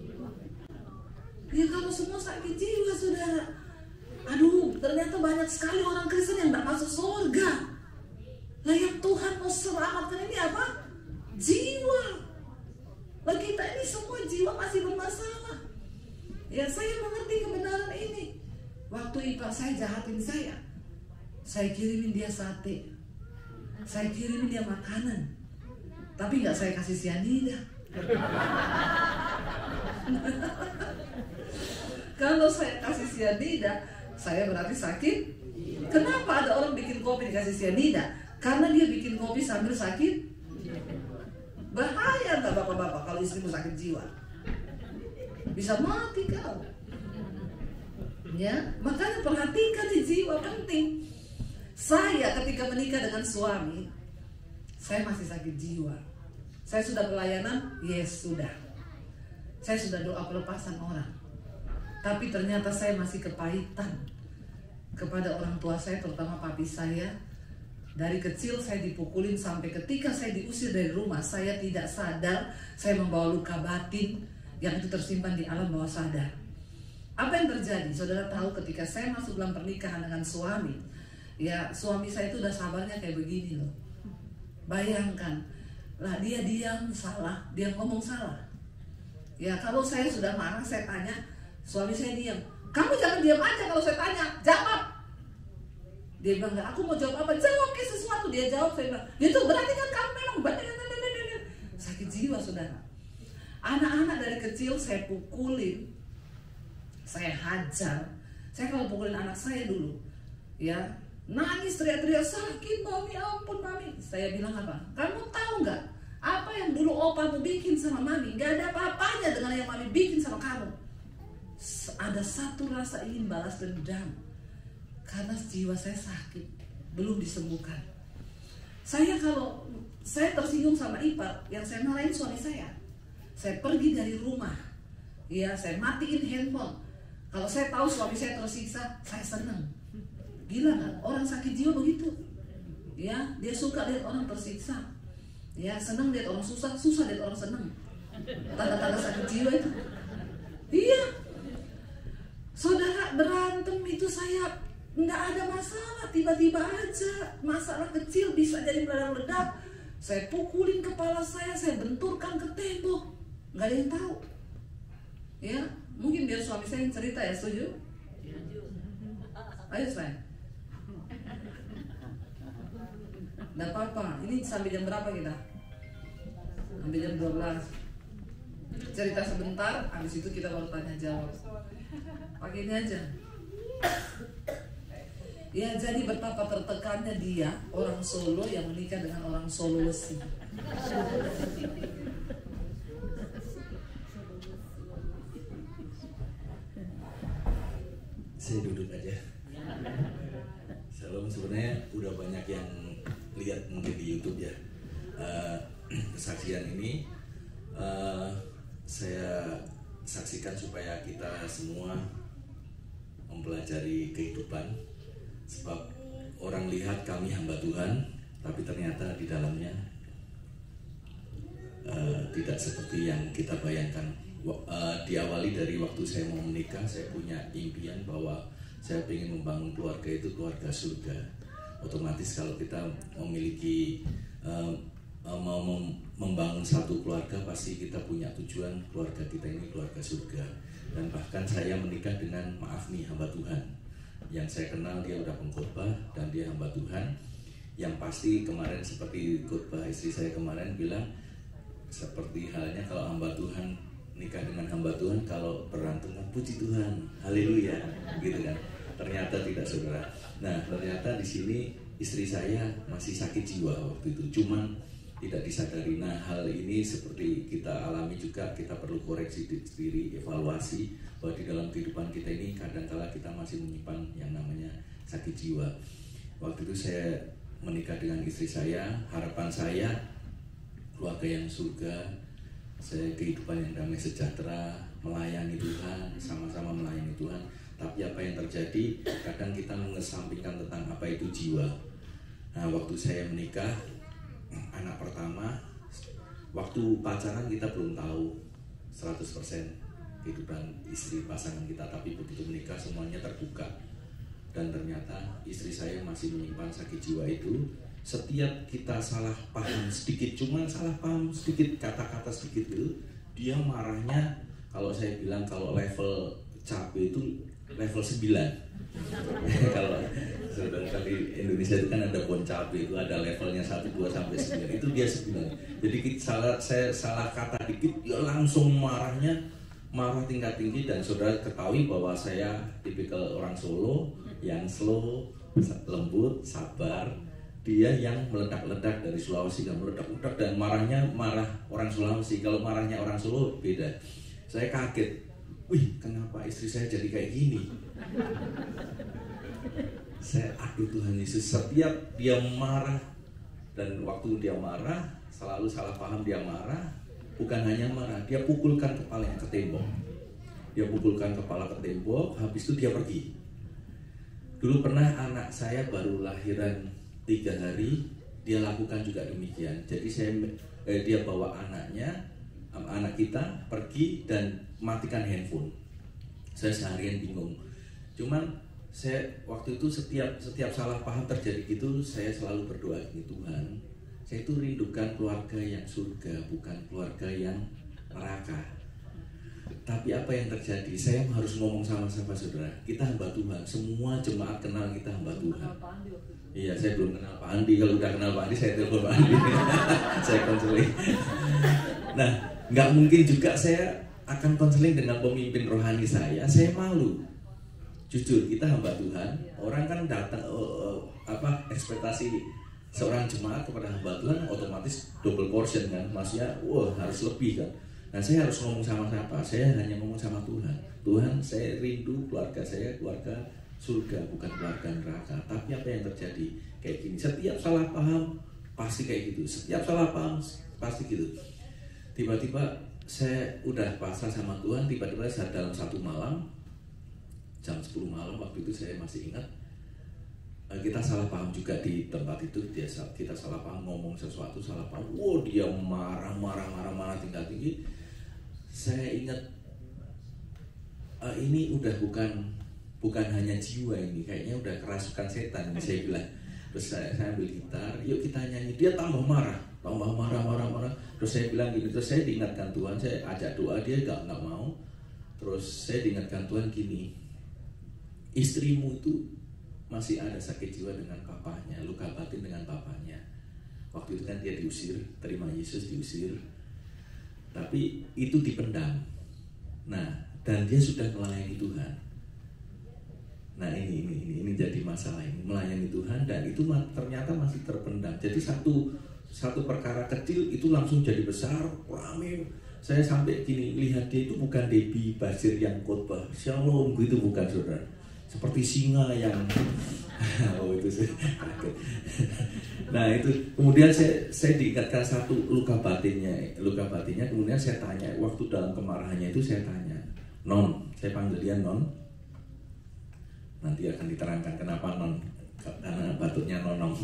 Ya kalau semua sakit jiwa, saudara. Aduh, ternyata banyak sekali orang Kristen yang tidak masuk surga. Nah, yang Tuhan mau selamatkan ini apa? Jiwa. Nah, kita ini semua jiwa masih bermasalah. Ya, saya mengerti kebenaran ini. Waktu ipar saya jahatin saya kirimin dia sate, saya kirimin dia makanan, tapi nggak saya kasih sianida. Kalau saya kasih sianida, saya berarti sakit. Kenapa ada orang bikin kopi dikasih sianida? Karena dia bikin kopi sambil sakit. Bahaya nggak bapak-bapak kalau istrimu sakit jiwa? Bisa mati kau. Ya, makanya perhatikan di jiwa penting. Saya ketika menikah dengan suami, saya masih sakit jiwa. Saya sudah pelayanan, yes sudah. Saya sudah doa pelepasan orang. Tapi ternyata saya masih kepahitan kepada orang tua saya, terutama papi saya. Dari kecil saya dipukulin sampai ketika saya diusir dari rumah, saya tidak sadar saya membawa luka batin yang itu tersimpan di alam bawah sadar. Apa yang terjadi? Saudara tahu ketika saya masuk dalam pernikahan dengan suami, ya suami saya itu udah sabarnya kayak begini loh. Bayangkan, lah dia diam salah, dia ngomong salah. Ya kalau saya sudah marah, saya tanya, suami saya diam. Kamu jangan diam aja kalau saya tanya, jawab. Dia bilang, nggak, aku mau jawab apa? Jawab kayak sesuatu. Dia jawab, saya bilang, itu berarti kan kamu memang benar. Sakit jiwa, saudara. Anak-anak dari kecil saya pukulin, saya hajar. Saya kalau pukulin anak saya dulu, ya nangis teriak-teriak, sakit mami, ampun mami. Saya bilang apa? Kamu tahu nggak apa yang dulu opamu bikin sama mami? Gak ada apa-apanya dengan yang mami bikin sama kamu. Ada satu rasa ingin balas dendam karena jiwa saya sakit, belum disembuhkan. Kalau saya tersinggung sama ipar, yang saya marahin suami saya pergi dari rumah, ya saya matiin handphone. Kalau saya tahu suami saya tersiksa, saya senang. Gila kan? Orang sakit jiwa begitu. Ya, dia suka lihat orang tersiksa. Ya, senang lihat orang susah, susah lihat orang senang. Tanda-tanda sakit jiwa itu. Iya. Saudara, berantem itu saya nggak ada masalah, tiba-tiba aja masalah kecil bisa jadi meledak-ledak. Saya pukulin kepala saya benturkan ke tembok, nggak ada yang tahu. Ya, mungkin biar suami saya yang cerita, ya, setuju? Ayo sayang. Nggak apa-apa, ini sampai jam berapa kita? Sampai jam 12. Cerita sebentar, habis itu kita baru tanya jawab. Pakai ini aja. Ya, jadi betapa tertekannya dia, orang Solo yang menikah dengan orang Sulawesi. Saya duduk aja. Shalom, sebenarnya udah banyak yang lihat mungkin di YouTube ya. Kesaksian ini saya saksikan supaya kita semua mempelajari kehidupan. Sebab orang lihat kami hamba Tuhan, tapi ternyata di dalamnya tidak seperti yang kita bayangkan. Diawali dari waktu saya mau menikah, saya punya impian bahwa saya ingin membangun keluarga itu keluarga surga. Otomatis kalau kita memiliki mau membangun satu keluarga, pasti kita punya tujuan keluarga kita ini keluarga surga. Dan bahkan saya menikah dengan, maaf nih, hamba Tuhan. Yang saya kenal dia udah pengkhotbah dan dia hamba Tuhan. Yang pasti kemarin seperti khotbah istri saya kemarin bilang, seperti halnya kalau hamba Tuhan nikah dengan hamba Tuhan, kalau berantem kan puji Tuhan, haleluya, gitu kan. Ternyata tidak, saudara. Nah, ternyata di sini istri saya masih sakit jiwa waktu itu, cuman tidak disadari. Nah, hal ini seperti kita alami juga, kita perlu koreksi diri, evaluasi bahwa di dalam kehidupan kita ini kadang-kala kita masih menyimpan yang namanya sakit jiwa. Waktu itu saya menikah dengan istri saya, harapan saya keluarga yang surga, saya kehidupan yang damai sejahtera, melayani Tuhan, sama-sama melayani Tuhan. Tapi apa yang terjadi, kadang kita mengesampingkan tentang apa itu jiwa. Nah, waktu saya menikah, anak pertama, waktu pacaran kita belum tahu 100% kehidupan istri pasangan kita, tapi begitu menikah semuanya terbuka. Dan ternyata istri saya masih menyimpan sakit jiwa itu. Setiap kita salah paham sedikit, cuman salah paham sedikit, kata-kata sedikit itu, dia marahnya. Kalau saya bilang kalau level cabai itu level 9. Kalau saudara di Indonesia itu kan ada bon cabai, itu ada levelnya 1, 2 sampai 9. Itu dia 9. Jadi saya salah kata dikit, dia langsung marah tingkat tinggi. Dan saudara ketahui bahwa saya tipikal orang Solo yang slow, lembut, sabar. Dia yang meledak-ledak dari Sulawesi, dan meledak-ledak, dan marahnya marah orang Sulawesi. Kalau marahnya orang Solo beda. Saya kaget, wih, kenapa istri saya jadi kayak gini? Saya, aduh Tuhan Yesus, setiap dia marah, dan waktu dia marah selalu salah paham. Dia marah, bukan hanya marah, dia pukulkan kepalanya ke tembok. Dia pukulkan kepala ke tembok, habis itu dia pergi. Dulu pernah anak saya baru lahiran 3 hari, dia lakukan juga demikian. Jadi dia bawa anak kita pergi dan matikan handphone. Saya seharian bingung. Cuman saya waktu itu setiap salah paham terjadi gitu, saya selalu berdoa gini, Tuhan, saya itu rindukan keluarga yang surga, bukan keluarga yang neraka. tapi apa yang terjadi? Saya harus ngomong sama siapa, saudara? Kita hamba Tuhan. Semua jemaat kenal kita hamba Tuhan. Iya, saya belum kenal Pak Andi. Kalau udah kenal Pak Andi, saya telepon Pak Andi. Saya konseling. Nah, nggak mungkin juga saya akan konseling dengan pemimpin rohani saya. Saya malu. Jujur, kita hamba Tuhan. Orang kan datang ekspektasi seorang jemaat kepada hamba Tuhan otomatis double portion kan. Maksudnya, harus lebih kan. Nah, saya harus ngomong sama siapa? Saya hanya ngomong sama Tuhan. Tuhan, saya rindu keluarga saya, keluarga surga, bukan keluarga neraka. Tapi apa yang terjadi? Kayak gini, setiap salah paham pasti kayak gitu. Setiap salah paham pasti gitu. Tiba-tiba saya udah pasrah sama Tuhan. Tiba-tiba saya dalam satu malam, jam 10 malam, waktu itu saya masih ingat, kita salah paham juga di tempat itu. Kita salah paham, ngomong sesuatu salah paham. Dia marah tingkat tinggi. Saya ingat, ini udah bukan hanya jiwa ini, kayaknya udah kerasukan setan ini, saya bilang. Terus saya ambil gitar, yuk kita nyanyi. Dia tambah marah. Terus saya bilang gini, terus saya diingatkan Tuhan, saya ajak doa, dia nggak mau. Terus saya diingatkan Tuhan gini, istrimu itu masih ada sakit jiwa dengan papanya, luka batin dengan papanya. Waktu itu kan dia diusir, terima Yesus, diusir. Tapi itu dipendam. Nah, dan dia sudah melayani Tuhan. Nah, ini jadi masalah ini, melayani Tuhan, dan itu ternyata masih terpendam. Jadi satu perkara kecil itu langsung jadi besar, rame. Saya sampai gini, lihat dia itu bukan Debbie Basir yang khotbah Shalom gitu, bukan, saudara. Seperti singa yang itu saya kaget. Nah, itu kemudian saya diingatkan satu luka batinnya. Kemudian saya tanya, waktu dalam kemarahannya itu saya tanya, Non, saya panggil dia Non. Nanti akan diterangkan kenapa Non, karena batuknya Nonong.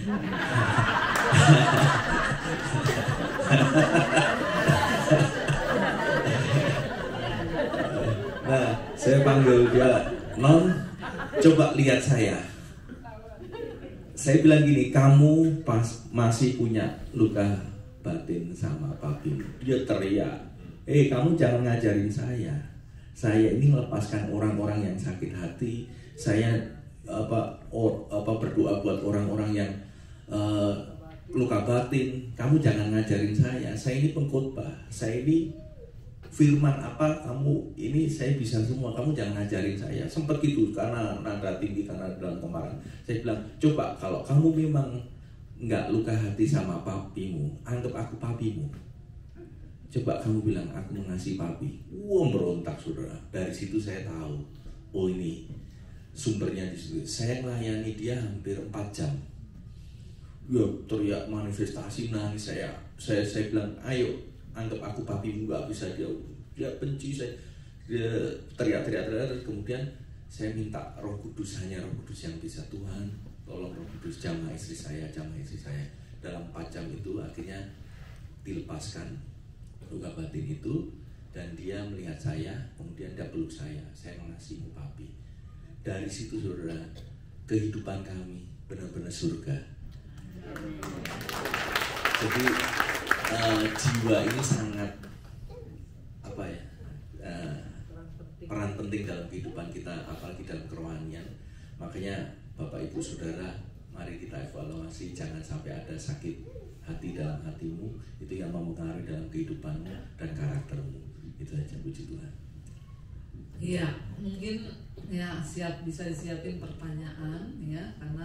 Nah, saya panggil dia, Non, coba lihat saya. Saya bilang gini, kamu masih punya luka batin sama papimu. Dia teriak, kamu jangan ngajarin saya. Saya ini melepaskan orang-orang yang sakit hati. Saya berdoa buat orang-orang yang luka batin. Kamu jangan ngajarin saya. Saya ini pengkhotbah. Saya ini firman kamu ini saya bisa semua, kamu jangan ngajarin saya. Sempat gitu karena nada tinggi, karena dalam kemarahan. Saya bilang, coba kalau kamu memang nggak luka hati sama papimu, anggap aku papimu. Coba kamu bilang aku mengasihi papi. Merontak, saudara. Dari situ saya tahu, ini sumbernya di situ. Saya melayani dia hampir 4 jam. Dia teriak manifestasi, nangis. Saya bilang, ayo anggap aku papimu, gak bisa. Dia benci saya, dia teriak. Kemudian saya minta Roh Kudus, hanya Roh Kudus yang bisa. Tuhan, tolong Roh Kudus, jamah istri saya. Dalam 4 jam itu akhirnya dilepaskan luka batin itu, dan dia melihat saya, kemudian dia peluk saya mengasihimu papi. Dari situ, saudara, kehidupan kami benar-benar surga. Jadi jiwa ini sangat peran penting dalam kehidupan kita, apalagi dalam kerohanian. Makanya Bapak Ibu Saudara, mari kita evaluasi, jangan sampai ada sakit hati dalam hatimu, itu yang mempengaruhi dalam kehidupanmu dan karaktermu. Itu aja, puji Tuhan. Iya, mungkin ya bisa disiapin pertanyaan ya, karena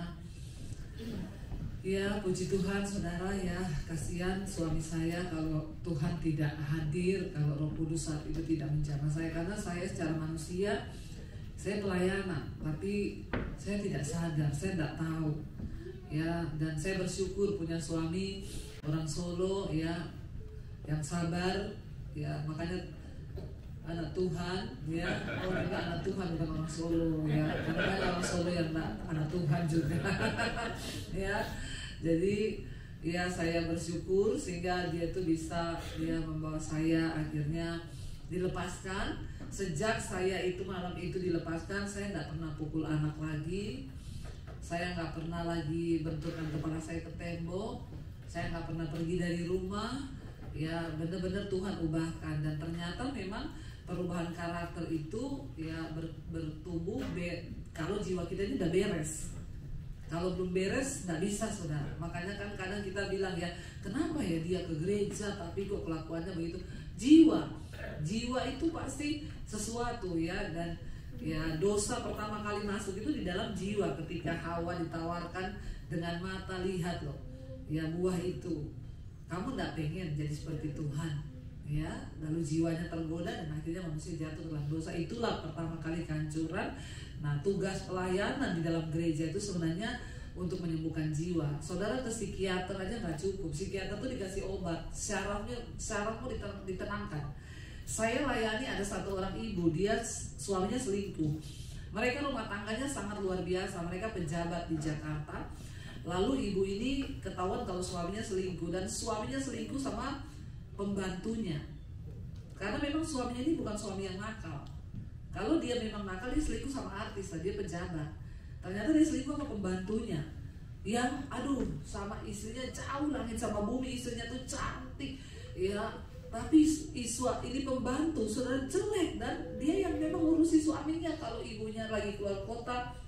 ya puji Tuhan saudara ya, kasihan suami saya kalau Tuhan tidak hadir, kalau Roh Kudus saat itu tidak menjamah saya, karena saya secara manusia saya pelayanan, tapi saya tidak sadar, saya tidak tahu ya, dan saya bersyukur punya suami orang Solo ya, yang sabar ya, makanya anak Tuhan ya, enggak anak Tuhan, bukan orang Solo ya, karena kan orang Solo yang anak Tuhan juga ya. Jadi ya saya bersyukur sehingga dia itu bisa membawa saya akhirnya dilepaskan. Sejak saya itu malam itu dilepaskan, saya nggak pernah pukul anak lagi, saya nggak pernah lagi benturkan kepala saya ke tembok, saya nggak pernah pergi dari rumah ya, benar-benar Tuhan ubahkan. Dan ternyata memang perubahan karakter itu ya bertumbuh kalau jiwa kita ini udah beres. Kalau belum beres nggak bisa, saudara. Makanya kan kadang kita bilang ya, kenapa ya dia ke gereja tapi kok kelakuannya begitu? Jiwa itu pasti sesuatu ya. Dan ya dosa pertama kali masuk itu di dalam jiwa ketika Hawa ditawarkan dengan mata, lihat loh ya buah itu, kamu nggak pengen jadi seperti Tuhan ya. Lalu jiwanya tergoda dan akhirnya manusia jatuh dalam dosa. Itulah pertama kali kehancuran. Nah, tugas pelayanan di dalam gereja itu sebenarnya untuk menyembuhkan jiwa. Saudara ke psikiater aja nggak cukup. Psikiater tuh dikasih obat, syarafmu ditenangkan. Saya layani ada satu orang ibu, dia suaminya selingkuh. Mereka rumah tangganya sangat luar biasa. Mereka pejabat di Jakarta. Lalu ibu ini ketahuan kalau suaminya selingkuh, dan suaminya selingkuh sama pembantunya. Karena memang suaminya ini bukan suami yang nakal. Kalau dia memang nakal, dia selingkuh sama artis, dia pejabat. Ternyata dia selingkuh sama pembantunya yang sama istrinya jauh langit sama bumi. Istrinya tuh cantik ya, tapi ini pembantu saudara jelek, dan dia yang memang ngurusi suaminya kalau ibunya lagi keluar kota.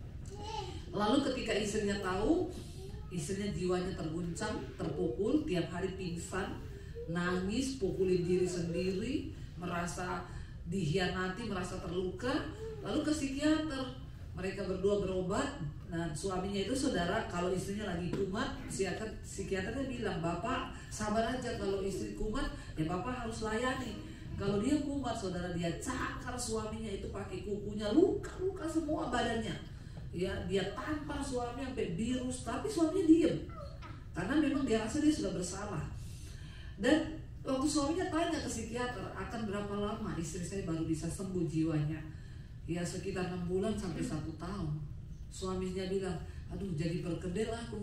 Lalu ketika istrinya tahu, istrinya jiwanya terguncang, terpukul, tiap hari pingsan, nangis, pukulin diri sendiri, merasa dihianati, merasa terluka. Lalu ke psikiater, mereka berdua berobat. Nah, suaminya itu saudara, kalau istrinya lagi kumat, psikiaternya bilang, bapak sabar aja, kalau istri kumat ya bapak harus layani. Kalau dia kumat saudara, dia cakar suaminya itu pakai kukunya, luka semua badannya ya. Dia tampar suami sampai biru, tapi suaminya diem karena memang dia rasa dia sudah bersalah. Dan waktu suaminya tanya ke psikiater, akan berapa lama istri saya baru bisa sembuh jiwanya? Ya sekitar 6 bulan sampai 1 tahun. Suaminya bilang, aduh jadi perkedel aku.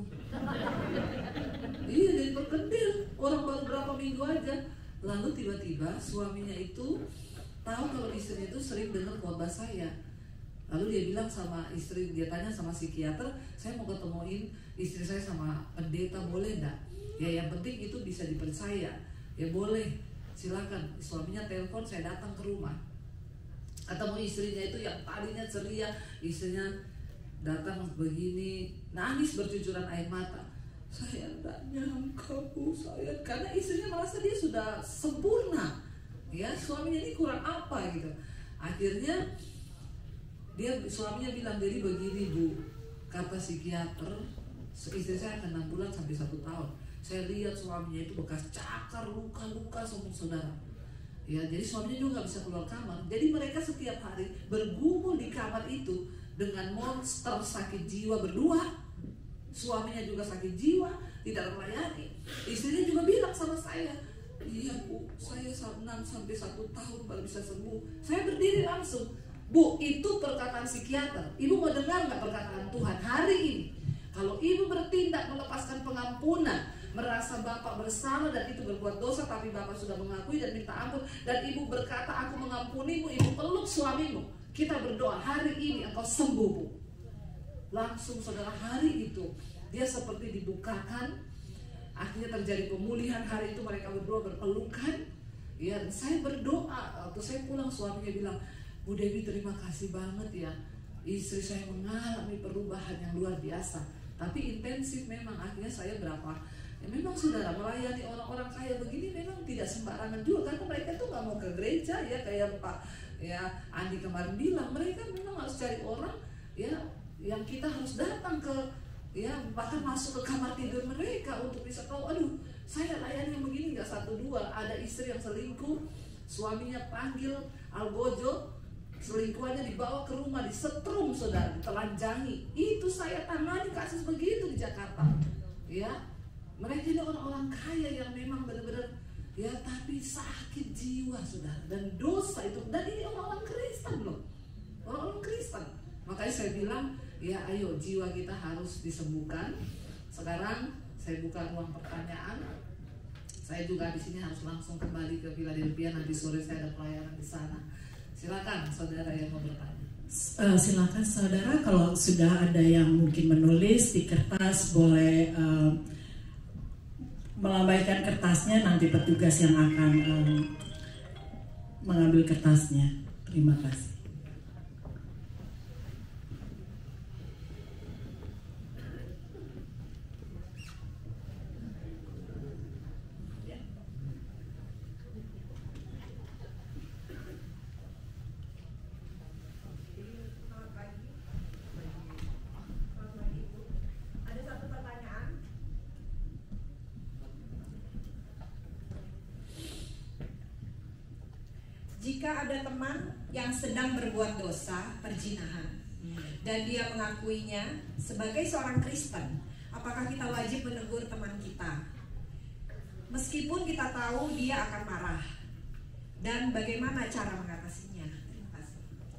Iya jadi perkedel, orang baru berapa minggu aja. Lalu tiba-tiba suaminya itu tahu kalau istrinya itu sering dengar khotbah saya. Lalu dia bilang sama istri, dia tanya sama psikiater, saya mau ketemuin istri saya sama pendeta, boleh enggak? Ya yang penting itu bisa dipercaya. Ya boleh, silakan. Suaminya telepon, saya datang ke rumah. Ketemu istrinya itu yang tadinya ceria, istrinya datang begini, nangis bercucuran air mata. Saya enggak nyangka Bu, karena istrinya merasa dia sudah sempurna. Ya, suaminya ini kurang apa gitu. Akhirnya suaminya bilang, jadi begini Bu, kata psikiater, istri saya akan 6 bulan sampai 1 tahun. Saya lihat suaminya itu bekas cakar, luka-luka semua saudara. Ya, jadi suaminya juga nggak bisa keluar kamar. Jadi mereka setiap hari bergumul di kamar itu dengan monster sakit jiwa berdua. Suaminya juga sakit jiwa, tidak melayani. Istrinya juga bilang sama saya, iya Bu, saya 6 sampai 1 tahun baru bisa sembuh. Saya berdiri langsung, Bu, itu perkataan psikiater. Ibu mau dengar nggak perkataan Tuhan hari ini? Kalau ibu bertindak melepaskan pengampunan, merasa Bapak bersalah dan itu berbuat dosa, tapi Bapak sudah mengakui dan minta ampun, dan ibu berkata, aku mengampunimu, ibu peluk suamimu, kita berdoa hari ini engkau sembuh Bu. Langsung saudara, hari itu dia seperti dibukakan, akhirnya terjadi pemulihan. Hari itu mereka berdua berpelukan ya. Saya berdoa, waktu saya pulang suaminya bilang, Bu Dewi terima kasih banget ya, istri saya mengalami perubahan yang luar biasa. Tapi intensif memang. Akhirnya saya berapa ya, memang saudara, melayani orang-orang kaya begini memang tidak sembarangan juga, karena mereka tuh nggak mau ke gereja ya, kayak Pak ya Andi kemarin bilang, mereka memang harus cari orang ya yang kita harus datang ke ya, bahkan masuk ke kamar tidur mereka untuk bisa tahu, aduh saya layani yang begini nggak 1-2. Ada istri yang selingkuh, suaminya panggil algojo, selingkuhannya dibawa ke rumah, disetrum saudara, ditelanjangi. Itu saya tangani kasus begitu di Jakarta ya. Mereka ini orang-orang kaya yang memang benar-benar ya, tapi sakit jiwa saudara, dan dosa itu. Dan ini orang-orang Kristen loh, orang-orang Kristen. Makanya saya bilang ya, ayo jiwa kita harus disembuhkan. Sekarang saya buka ruang pertanyaan. Saya juga di sini harus langsung kembali ke Philadelphia, nanti sore saya ada pelayanan di sana. Silakan saudara yang mau bertanya. Silakan saudara, kalau sudah ada yang mungkin menulis di kertas, boleh melambaikan kertasnya, nanti petugas yang akan mengambil kertasnya. Terima kasih. Jika ada teman yang sedang berbuat dosa perzinahan dan dia mengakuinya sebagai seorang Kristen, apakah kita wajib menegur teman kita? Meskipun kita tahu dia akan marah, dan bagaimana cara mengatasinya? Terima kasih.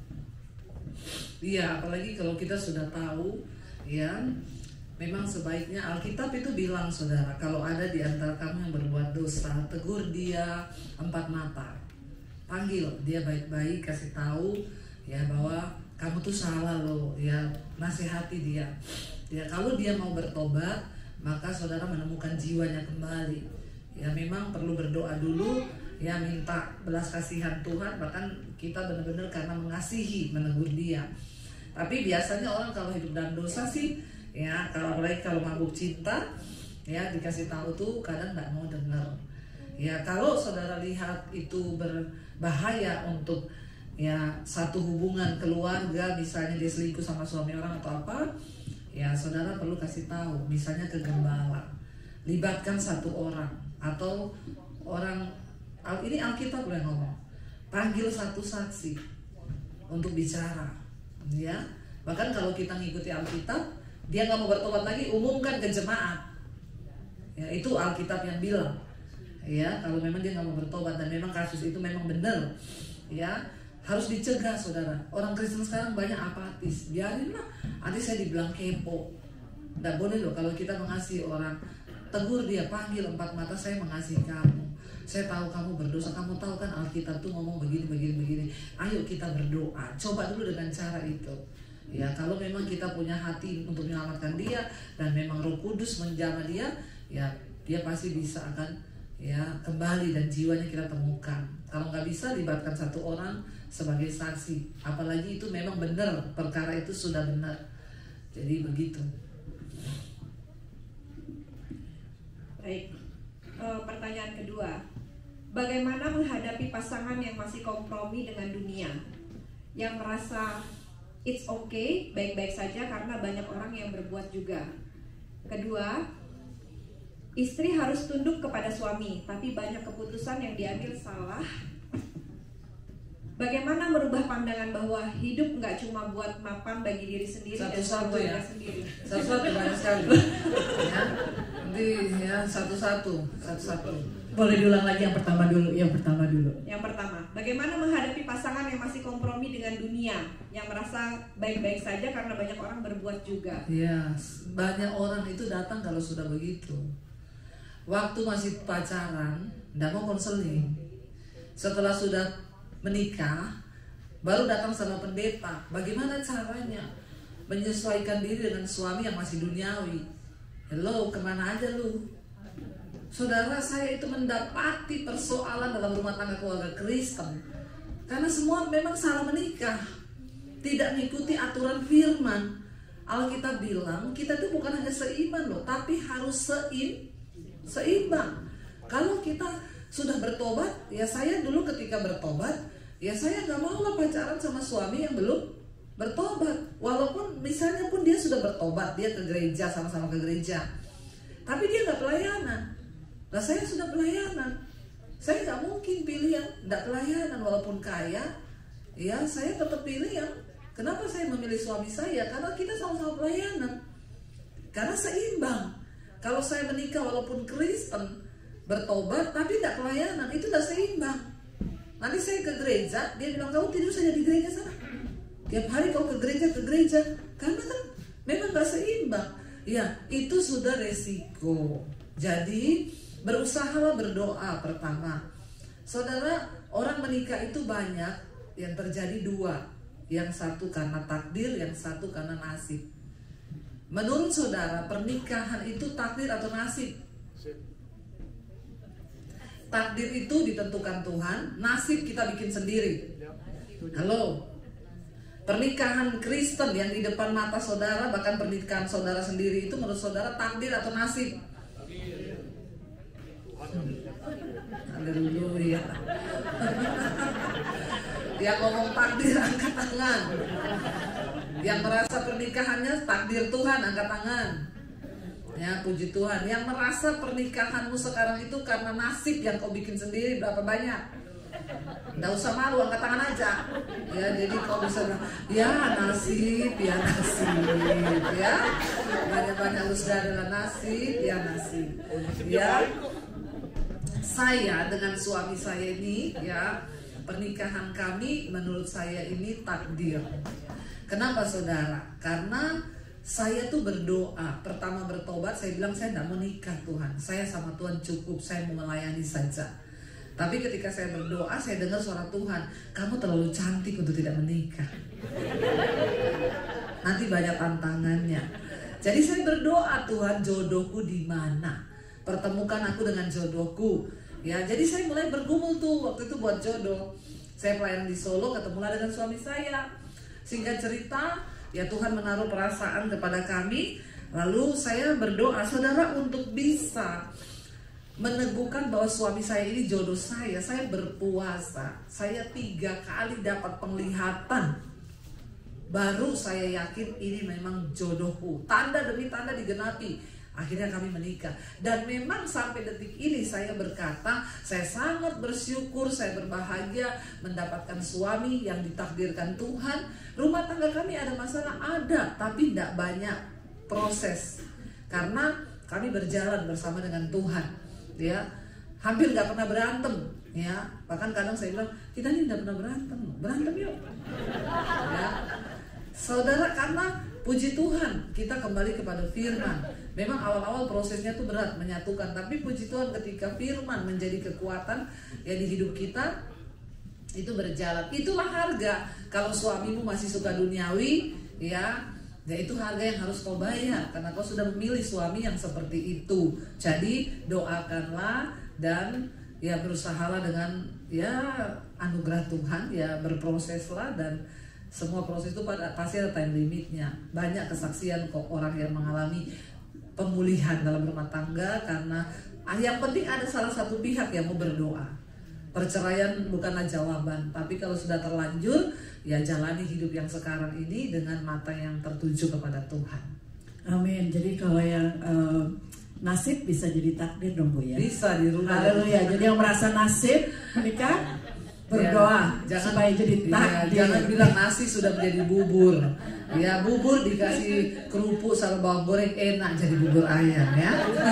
Iya, apalagi kalau kita sudah tahu, ya, memang sebaiknya Alkitab itu bilang, saudara, kalau ada di antara kamu yang berbuat dosa, tegur dia 4 mata. Panggil dia baik-baik, kasih tahu ya bahwa kamu tuh salah loh, ya, nasihati dia. Ya, kalau dia mau bertobat, maka saudara menemukan jiwanya kembali. Ya, memang perlu berdoa dulu, ya, minta belas kasihan Tuhan, bahkan kita benar-benar karena mengasihi menegur dia. Tapi biasanya orang kalau hidup dalam dosa sih, ya, kalau mabuk cinta, ya, dikasih tahu tuh kadang nggak mau dengar. Ya, kalau saudara lihat itu berbahaya untuk, ya, satu hubungan keluarga, misalnya dia selingkuh sama suami orang atau apa, ya, saudara perlu kasih tahu, misalnya ke gembala, libatkan 1 orang atau orang, ini Alkitab yang ngomong, panggil 1 saksi untuk bicara, ya. Bahkan kalau kita ngikuti Alkitab, dia nggak mau bertobat lagi, umumkan ke jemaat, ya, itu Alkitab yang bilang. Ya, kalau memang dia nggak mau bertobat dan memang kasus itu memang benar, ya, harus dicegah, saudara. Orang Kristen sekarang banyak apatis, biarinlah. Nanti saya dibilang kepo, nggak boleh loh. Kalau kita mengasihi orang, tegur dia, panggil 4 mata, saya mengasihi kamu. Saya tahu kamu berdosa, kamu tahu kan Alkitab tuh ngomong begini. Ayo kita berdoa. Coba dulu dengan cara itu. Ya, kalau memang kita punya hati untuk menyelamatkan dia dan memang Roh Kudus menjamah dia, ya, dia pasti bisa akan, ya, kembali dan jiwanya kita temukan. Kalau nggak bisa, libatkan 1 orang sebagai saksi. Apalagi itu memang benar, perkara itu sudah benar. Jadi begitu. Baik, pertanyaan kedua, bagaimana menghadapi pasangan yang masih kompromi dengan dunia, yang merasa it's okay, baik-baik saja karena banyak orang yang berbuat juga. Kedua, istri harus tunduk kepada suami, tapi banyak keputusan yang diambil salah. Bagaimana merubah pandangan bahwa hidup nggak cuma buat mapan bagi diri sendiri dan keluarga sendiri? Satu-satu banyak sekali. Ya, nanti ya satu-satu. Boleh diulang lagi yang pertama dulu. Yang pertama, bagaimana menghadapi pasangan yang masih kompromi dengan dunia, yang merasa baik-baik saja karena banyak orang berbuat juga? Ya, banyak orang itu datang kalau sudah begitu. Waktu masih pacaran, nggak mau konseling. Setelah sudah menikah, baru datang sama pendeta. Bagaimana caranya menyesuaikan diri dengan suami yang masih duniawi? Hello, kemana aja lu? Saudara, saya itu mendapati persoalan dalam rumah tangga keluarga Kristen karena semua memang salah menikah, tidak mengikuti aturan firman. Alkitab bilang kita itu bukan hanya seiman loh, tapi harus seimbang. Kalau kita sudah bertobat, ya saya dulu ketika bertobat, ya saya nggak mau lah pacaran sama suami yang belum bertobat. Walaupun misalnya pun dia sudah bertobat, dia ke gereja, sama-sama ke gereja, tapi dia nggak pelayanan. Nah, saya sudah pelayanan, saya nggak mungkin pilih yang nggak pelayanan walaupun kaya. Ya, saya tetap pilih yang. Kenapa saya memilih suami saya? Karena kita sama-sama pelayanan, karena seimbang. Kalau saya menikah walaupun Kristen, bertobat tapi tidak pelayanan, itu tidak seimbang. Nanti saya ke gereja, dia bilang kamu tidur saja di gereja sana. Tiap hari kau ke gereja, karena kan memang tidak seimbang. Ya, itu sudah resiko. Jadi berusahalah berdoa pertama. Saudara, orang menikah itu banyak yang terjadi 2. Yang satu karena takdir, yang satu karena nasib. Menurut saudara, pernikahan itu takdir atau nasib? takdir itu ditentukan Tuhan, nasib kita bikin sendiri. Halo, pernikahan Kristen yang di depan mata saudara, bahkan pernikahan saudara sendiri, itu menurut saudara takdir atau nasib? Haleluya. Dia ngomong takdir, angkat tangan. Yang merasa pernikahannya takdir Tuhan, angkat tangan. Ya, puji Tuhan. Yang merasa pernikahanmu sekarang itu karena nasib yang kau bikin sendiri, berapa banyak? Nggak usah malu, angkat tangan aja. Ya, jadi kau bisa bilang, ya nasib, ya nasib, ya. Banyak-banyak lu sudah adalah nasib, ya nasib. Ya, saya dengan suami saya ini, ya, pernikahan kami menurut saya ini takdir. Kenapa saudara? Karena saya tuh berdoa, pertama bertobat, saya bilang saya tidak mau nikah Tuhan, saya sama Tuhan cukup, saya mau melayani saja. Tapi ketika saya berdoa, saya dengar suara Tuhan, kamu terlalu cantik untuk tidak menikah. Nanti banyak tantangannya. Jadi saya berdoa, Tuhan jodohku di mana? Pertemukan aku dengan jodohku. Ya, jadi saya mulai bergumul tuh waktu itu buat jodoh. Saya pelayanan di Solo, ketemulah dengan suami saya. Singkat cerita, ya Tuhan menaruh perasaan kepada kami. Lalu saya berdoa, saudara, untuk bisa meneguhkan bahwa suami saya ini jodoh saya berpuasa. Saya 3 kali dapat penglihatan. Baru saya yakin ini memang jodohku. Tanda demi tanda digenapi. Akhirnya kami menikah. Dan memang sampai detik ini saya berkata, saya sangat bersyukur, saya berbahagia mendapatkan suami yang ditakdirkan Tuhan. Rumah tangga kami ada masalah, ada, tapi tidak banyak proses. Karena kami berjalan bersama dengan Tuhan. Ya, hampir nggak pernah berantem. Ya, bahkan kadang saya bilang, kita ini tidak pernah berantem yuk. Ya. Saudara, karena puji Tuhan kita kembali kepada firman. Memang awal-awal prosesnya tuh berat menyatukan, tapi puji Tuhan ketika firman menjadi kekuatan ya di hidup kita, itu berjalan. Itulah harga. Kalau suamimu masih suka duniawi, ya itu harga yang harus kau bayar, karena kau sudah memilih suami yang seperti itu. Jadi doakanlah dan ya berusahalah dengan ya anugerah Tuhan, ya berproseslah, dan semua proses itu pasti ada time limitnya. Banyak kesaksian kok orang yang mengalami pemulihan dalam rumah tangga, karena yang penting ada salah satu pihak yang mau berdoa. Perceraian bukanlah jawaban, tapi kalau sudah terlanjur, ya jalani hidup yang sekarang ini dengan mata yang tertuju kepada Tuhan. Amin. Jadi kalau yang nasib bisa jadi takdir dong Bu ya? Bisa dirubah. Haleluya. Jadi yang merasa nasib menikah, berdoa ya, supaya jadi takdir. Ya, jangan bilang nasi sudah menjadi bubur. Ya, bubur dikasih kerupuk sama bawang goreng enak jadi bubur ayam ya.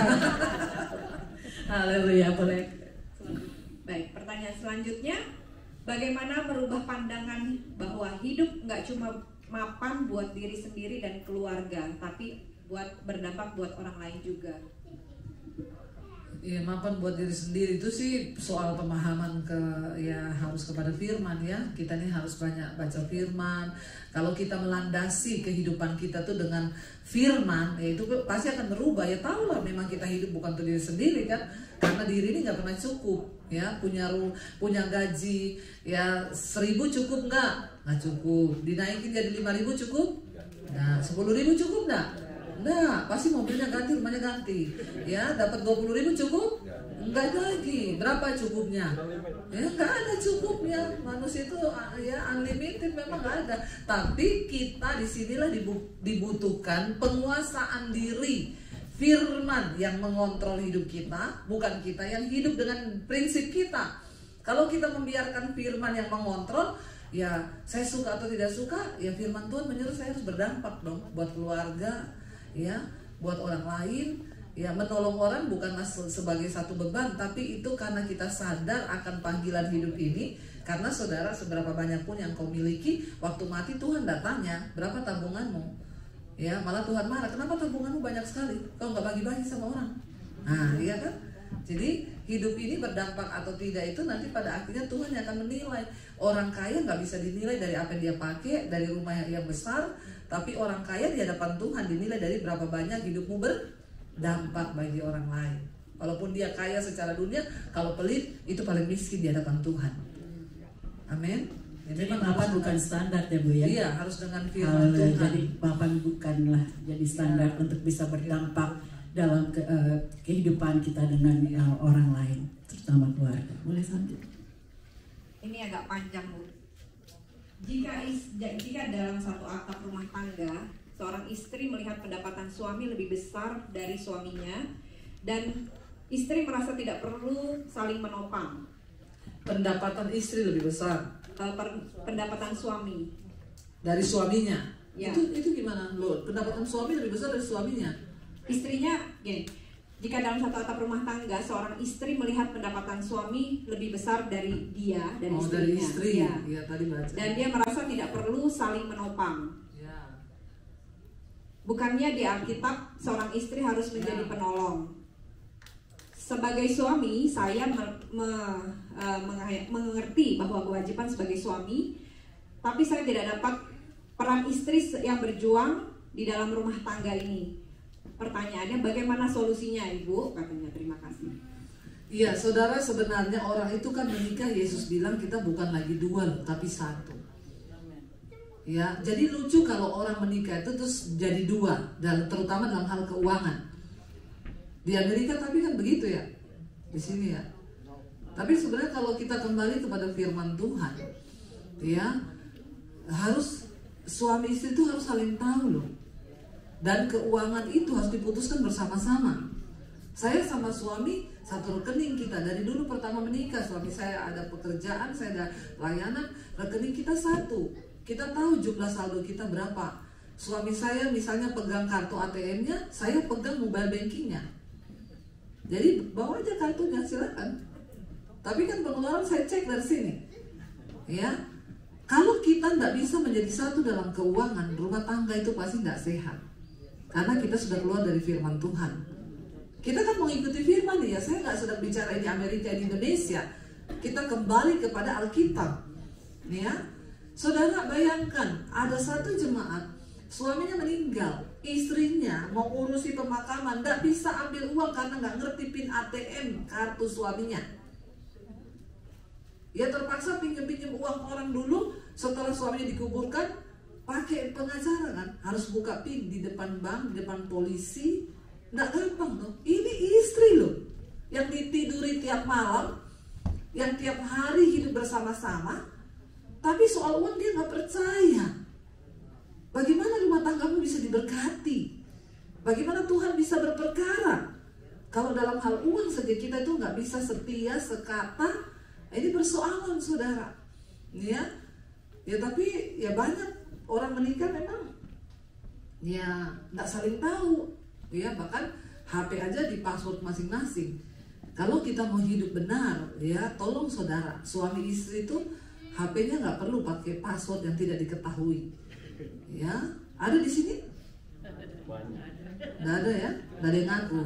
Haleluya, boleh. Baik, pertanyaan selanjutnya, bagaimana merubah pandangan bahwa hidup nggak cuma mapan buat diri sendiri dan keluarga, tapi berdampak buat orang lain juga? Ya, mapan buat diri sendiri itu sih soal pemahaman harus kepada firman ya. Kita ini harus banyak baca firman. Kalau kita melandasi kehidupan kita tuh dengan firman, ya itu pasti akan berubah. Ya tahulah memang kita hidup bukan untuk diri sendiri kan. Karena diri ini nggak pernah cukup ya, punya gaji ya 1.000 cukup nggak cukup. Dinaikin jadi 5.000 cukup? Nah, 10.000 cukup nggak? Nah, pasti mobilnya ganti, rumahnya ganti. Ya, dapat 20.000 cukup? Enggak lagi. Berapa cukupnya? Ya, enggak ada cukupnya. Manusia itu ya unlimited, memang enggak ada. Tapi kita disinilah dibutuhkan penguasaan diri. Firman yang mengontrol hidup kita, bukan kita yang hidup dengan prinsip kita. Kalau kita membiarkan firman yang mengontrol, ya saya suka atau tidak suka, ya firman Tuhan menyuruh saya harus berdampak dong buat keluarga, ya buat orang lain, ya menolong orang bukanlah sebagai satu beban, tapi itu karena kita sadar akan panggilan hidup ini. Karena saudara, seberapa banyak pun yang kau miliki, waktu mati Tuhan datanya berapa tabunganmu, ya malah Tuhan marah, kenapa tabunganmu banyak sekali, kau nggak bagi-bagi sama orang. Nah iya kan, jadi hidup ini berdampak atau tidak itu nanti pada akhirnya Tuhan yang akan menilai. Orang kaya nggak bisa dinilai dari apa yang dia pakai, dari rumah yang besar, tapi orang kaya di hadapan Tuhan dinilai dari berapa banyak hidupmu berdampak bagi orang lain. Walaupun dia kaya secara dunia, kalau pelit itu paling miskin di hadapan Tuhan. Amin. Jadi mapan bukan standar ya Bu ya? Iya, harus dengan firman Tuhan. Jadi mapan bukanlah jadi standar untuk bisa berdampak dalam kehidupan kita dengan orang lain, terutama keluarga. Boleh lanjut? Ini agak panjang Bu. Jika dalam satu atap rumah tangga, seorang istri melihat pendapatan suami lebih besar dari suaminya, dan istri merasa tidak perlu saling menopang. Pendapatan istri lebih besar Pendapatan suami dari suaminya. Ya. Itu gimana lo? Pendapatan suami lebih besar dari suaminya. Istrinya gini, jika dalam satu atap rumah tangga seorang istri melihat pendapatan suami lebih besar dari dia, dari istrinya, dari istri. Ya. Ya, tadi baca. Dan dia merasa tidak perlu saling menopang. Ya. Bukannya di Alkitab seorang istri harus menjadi penolong. Sebagai suami, saya mengerti bahwa kewajiban sebagai suami, tapi saya tidak dapat peran istri yang berjuang di dalam rumah tangga ini. Pertanyaannya, bagaimana solusinya, Ibu? Katanya, terima kasih. Iya, saudara, sebenarnya orang itu kan menikah, Yesus bilang kita bukan lagi dua loh, tapi satu. Ya, jadi lucu kalau orang menikah itu terus jadi dua, dan terutama dalam hal keuangan. Di Amerika tapi kan begitu ya, di sini ya. Tapi sebenarnya kalau kita kembali kepada firman Tuhan, ya harus suami istri itu harus saling tahu loh. Dan keuangan itu harus diputuskan bersama-sama. Saya sama suami satu rekening kita dari dulu pertama menikah. Suami saya ada pekerjaan, saya ada pelayanan, rekening kita satu. Kita tahu jumlah saldo kita berapa. Suami saya misalnya pegang kartu ATM-nya, saya pegang mobile banking-nya. Jadi bawa aja kartunya, silakan. Tapi kan pengeluaran saya cek dari sini. Ya, kalau kita tidak bisa menjadi satu dalam keuangan, rumah tangga itu pasti tidak sehat. Karena kita sudah keluar dari firman Tuhan. Kita kan mengikuti firman ya. Saya nggak sedang bicara di Amerika, di Indonesia. Kita kembali kepada Alkitab. Ya, saudara bayangkan ada satu jemaat. Suaminya meninggal, istrinya mau urusi pemakaman, nggak bisa ambil uang karena nggak ngerti PIN ATM kartu suaminya. Ya terpaksa pinjam uang orang dulu. Setelah suaminya dikuburkan, pakai pengacara kan, harus buka PIN di depan bank, di depan polisi. Nggak gampang loh. Ini istri loh, yang ditiduri tiap malam, yang tiap hari hidup bersama-sama. Tapi soal uang dia nggak percaya. Bagaimana rumah tanggamu bisa diberkati? Bagaimana Tuhan bisa berperkara? Kalau dalam hal uang saja kita itu nggak bisa setia sekata, ini persoalan saudara. Ya tapi ya banyak orang menikah memang ya nggak saling tahu. Ya bahkan HP aja di password masing-masing. Kalau kita mau hidup benar, ya tolong saudara, suami istri itu HP-nya nggak perlu pakai password yang tidak diketahui. Ya, ada di sini? Nggak ada ya? Nggak ada yang ngaku.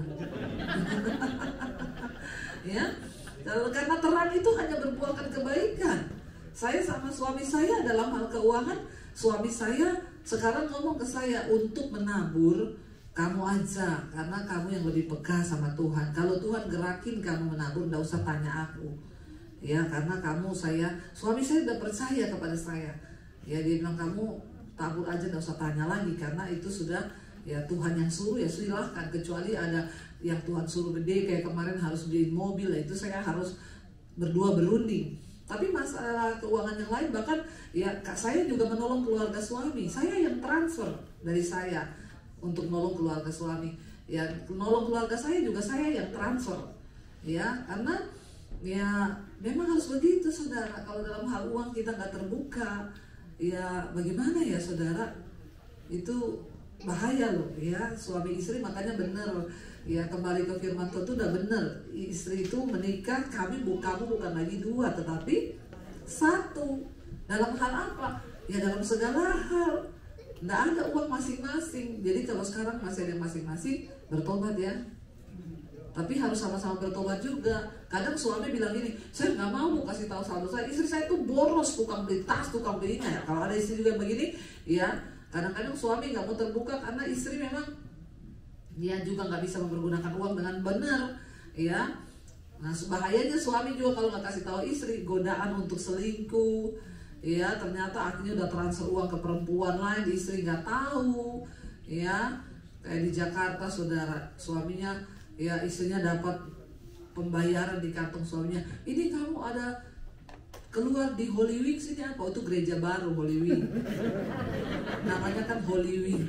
Ya, karena terang itu hanya berbuahkan kebaikan. Saya sama suami saya dalam hal keuangan, suami saya sekarang ngomong ke saya untuk menabur kamu aja, karena kamu yang lebih peka sama Tuhan. Kalau Tuhan gerakin kamu menabur, nggak usah tanya aku. Ya, karena suami saya udah percaya kepada saya. Ya, dia bilang kamu tabur aja, nggak usah tanya lagi, karena itu sudah ya Tuhan yang suruh, ya silahkan. Kecuali ada yang Tuhan suruh gede kayak kemarin harus beli mobil, ya itu saya harus berdua berunding. Tapi masalah keuangan yang lain, bahkan ya saya juga menolong keluarga suami. Saya yang transfer dari saya untuk menolong keluarga suami. Ya menolong keluarga saya juga saya yang transfer. Ya karena ya memang harus begitu saudara. Kalau dalam hal uang kita nggak terbuka, ya bagaimana ya saudara, itu bahaya loh ya. Suami istri makanya benar ya, kembali ke firman Tuhan itu udah benar. Istri itu menikah, kamu bukan lagi dua tetapi satu. Dalam hal apa? Ya dalam segala hal. Nggak ada uang masing-masing. Jadi kalau sekarang masih ada masing-masing, bertobat ya. Tapi harus sama-sama bertobat juga. Kadang suami bilang gini, saya nggak mau kasih tahu saldo saya. Istri saya tuh boros, tukang beli tas, tukang beli ini. Ya, kalau ada istri juga begini, ya kadang-kadang suami nggak mau terbuka karena istri memang dia juga nggak bisa mempergunakan uang dengan benar. ya. Nah, bahayanya suami juga kalau nggak kasih tahu istri, godaan untuk selingkuh, ya ternyata akhirnya udah transfer uang ke perempuan lain, istri nggak tahu, ya. Kayak di Jakarta saudara, suaminya, ya istrinya dapat pembayaran di kantong suaminya, ini kamu ada keluar di Holy Week sini apa? Itu gereja baru Holy Week, namanya kan Holy Week.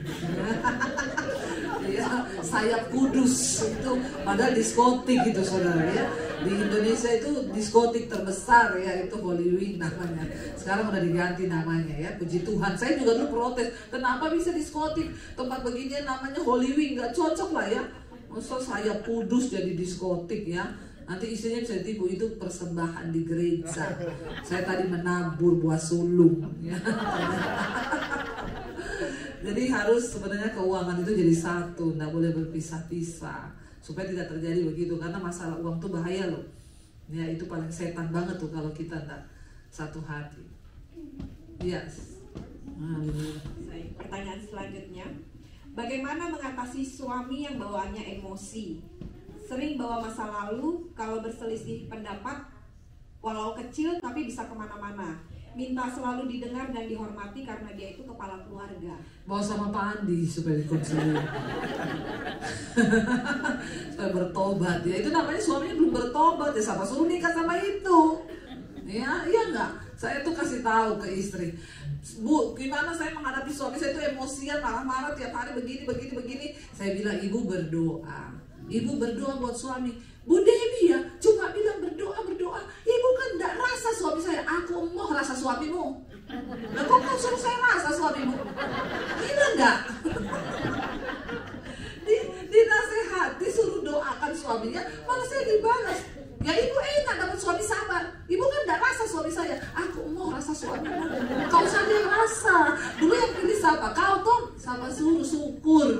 Ya, sayap kudus itu padahal diskotik gitu saudara ya. Di Indonesia itu diskotik terbesar ya, itu Holy Week namanya. Sekarang udah diganti namanya ya, puji Tuhan. Saya juga dulu protes, kenapa bisa diskotik tempat beginian namanya Holy Week, nggak cocok lah ya. Masa sayap kudus jadi diskotik ya. Nanti istrinya bisa tipu, itu persembahan di gereja. Saya tadi menabur buah sulung ya. Jadi harus sebenarnya keuangan itu jadi satu, nggak boleh berpisah-pisah supaya tidak terjadi begitu, karena masalah uang tuh bahaya loh. Ya itu paling setan banget tuh kalau kita nggak satu hati. Yes. Pertanyaan selanjutnya, bagaimana mengatasi suami yang bawaannya emosi? Sering bawa masa lalu, kalau berselisih pendapat, walau kecil tapi bisa kemana-mana. Minta selalu didengar dan dihormati karena dia itu kepala keluarga. Bawa sama Pak Andi supaya dikonseling. Supaya bertobat ya. Itu namanya suaminya belum bertobat ya, siapa suruh nikah sama itu? Ya, iya enggak? Saya tuh kasih tahu ke istri, Bu, gimana saya menghadapi suami saya itu emosian, marah-marah tiap hari begini. Saya bilang, ibu berdoa. Ibu berdoa buat suami. Bu Dewi ya, cuma bilang berdoa. Ibu kan enggak rasa suami saya. Aku mau rasa suamimu. Lah kok kau suruh saya rasa suamimu? Gila enggak? Dinasehati, disuruh doakan suaminya, malah saya dibalas. Ya ibu enak dapat suami sabar. Ibu kan enggak rasa suami saya. Aku mau rasa suamimu. Kau saja yang rasa. Dulu yang pilih siapa? Kau toh sama suruh syukur.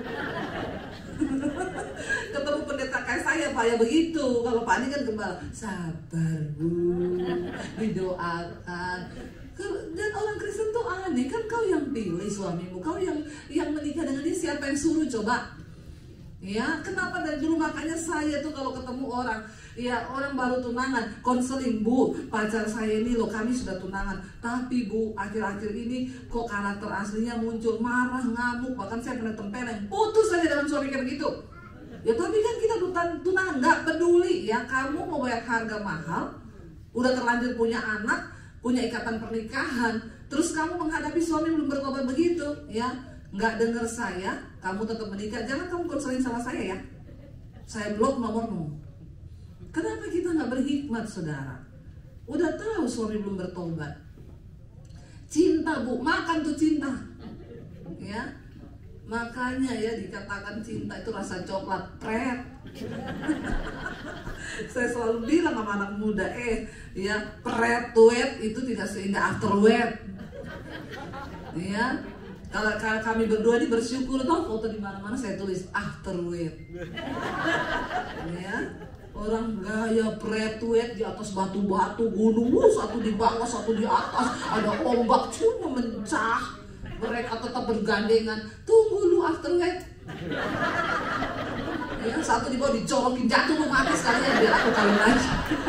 Ketemu pendeta kayak saya Pak ya begitu. Kalau Pak ini kan gembala, sabar Bu, didoakan. Dan orang Kristen tuh aneh, kan kau yang pilih suamimu, kau yang menikah dengan dia, siapa yang suruh coba? Ya kenapa dari dulu, makanya saya tuh kalau ketemu orang, ya orang baru tunangan, konseling, Bu pacar saya ini loh, kami sudah tunangan, tapi Bu akhir-akhir ini kok karakter aslinya muncul, marah, ngamuk, bahkan saya pernah tempeleng, putus saja dengan suami kayak begitu. Ya tapi kan kita tunangan, nggak peduli ya, kamu mau bayar harga mahal, udah terlanjur punya anak, punya ikatan pernikahan, terus kamu menghadapi suami belum bertobat begitu, ya nggak dengar saya, kamu tetap menikah, jangan kamu konseling sama saya ya, saya blok nomormu. Kenapa kita nggak berhikmat saudara? Udah tahu suami belum bertobat, cinta Bu, makan tuh cinta, ya. Makanya ya dikatakan cinta itu rasa coklat pret. Saya selalu bilang sama anak muda, ya pret wet itu tidak seindah after wet. Ya, kalau kami berdua ini bersyukur tuh foto di mana-mana saya tulis after wet. Ya, orang gaya pret wet di atas batu-batu gunung, satu di bawah satu di atas, ada ombak cuma mencah. Mereka tetap bergandengan, tunggu lu after wet. Ya, satu di bawah dicorokin, jatuh lu mati sekalian, biar aku kawin lagi.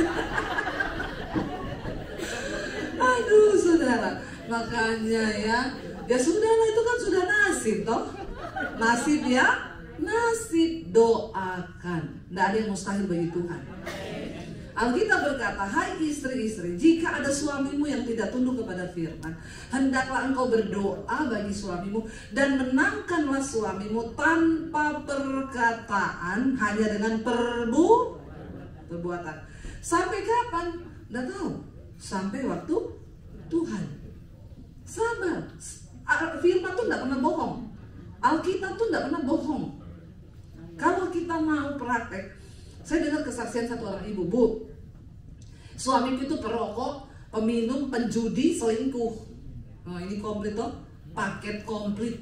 Aduh saudara, makanya ya sudahlah, itu kan sudah nasib toh. Nasib ya, nasib, doakan. Nggak ada yang mustahil bagi Tuhan. Alkitab berkata, hai istri-istri, jika ada suamimu yang tidak tunduk kepada firman, hendaklah engkau berdoa bagi suamimu dan menangkanlah suamimu tanpa perkataan, hanya dengan perbuatan. Sampai kapan? Nggak tahu. Sampai waktu Tuhan. Sabar. Firman tuh nggak pernah bohong. Alkitab tuh nggak pernah bohong. Kalau kita mau praktek, saya dengar kesaksian satu orang ibu, Bu, suamiku itu perokok, peminum, penjudi, selingkuh. Nah ini komplit toh, paket komplit.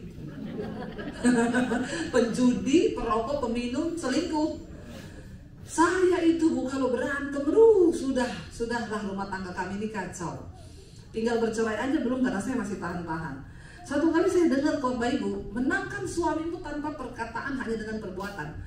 Penjudi, perokok, peminum, selingkuh. Saya itu Bu kalau berantem, sudahlah rumah tangga kami ini kacau. Tinggal bercerai aja belum, karena saya masih tahan-tahan. Satu kali saya dengar khotbah ibu, menangkan suamimu tanpa perkataan, hanya dengan perbuatan.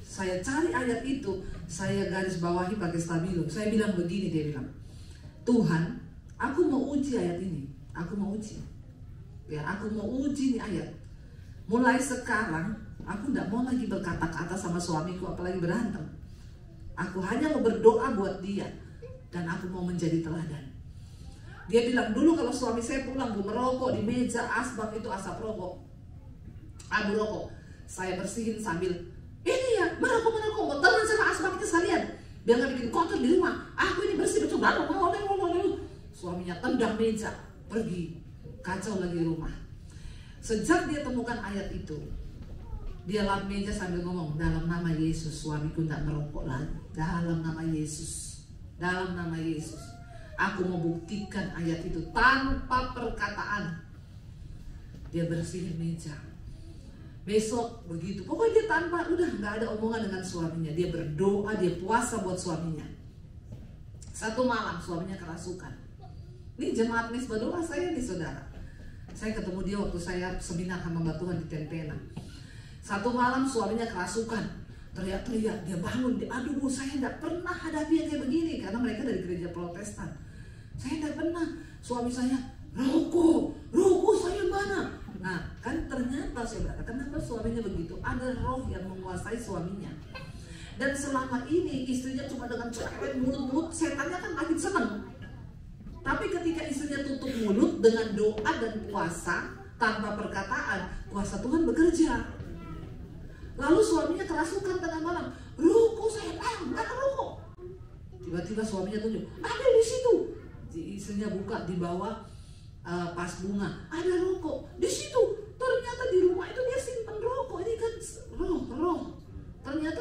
Saya cari ayat itu, saya garis bawahi pakai stabilo. Saya bilang begini, dia bilang, Tuhan, aku mau uji ayat ini. Aku mau uji. Ya, aku mau uji nih ayat. Mulai sekarang, aku tidak mau lagi berkata-kata sama suamiku, apalagi berantem. Aku hanya mau berdoa buat dia. Dan aku mau menjadi teladan. Dia bilang, dulu kalau suami saya pulang, merokok di meja, asbak itu asap rokok, abu rokok. Saya bersihin sambil, ini ya, merokok, teman sama asbaknya sekalian. Biar gak bikin kotor di rumah. Aku ini bersih betul. Lalu. Suaminya tendang meja, pergi. Kacau lagi rumah. Sejak dia temukan ayat itu, dia lap meja sambil ngomong, dalam nama Yesus suamiku tidak merokok lagi. Dalam nama Yesus. Dalam nama Yesus. Aku mau buktikan ayat itu tanpa perkataan. Dia bersihin meja. Besok begitu, pokoknya dia tanpa, udah nggak ada omongan dengan suaminya. Dia berdoa, dia puasa buat suaminya. Satu malam suaminya kerasukan. Ini jemaat misbah doa saya nih saudara. Saya ketemu dia waktu saya seminar hamba Tuhan di Tempena. Satu malam suaminya kerasukan, teriak-teriak, dia bangun, aduh bu, saya tidak pernah hadapi yang kayak begini. Karena mereka dari gereja Protestan. Saya tidak pernah, suami saya, rokok saya mana? Nah, kan ternyata saudara, kenapa suaminya begitu? Ada roh yang menguasai suaminya. Dan selama ini istrinya cuma dengan cerewet mulut-mulut, setannya kan makin seneng. Tapi ketika istrinya tutup mulut dengan doa dan puasa tanpa perkataan, kuasa Tuhan bekerja. Lalu suaminya kerasukan tengah malam, rokok saya, mana rokok? Tiba-tiba suaminya tunjuk, ada di situ. Istrinya buka di bawah pas bunga, ada rokok di situ. Ternyata di rumah itu dia simpan rokok. Ini kan roh. Ternyata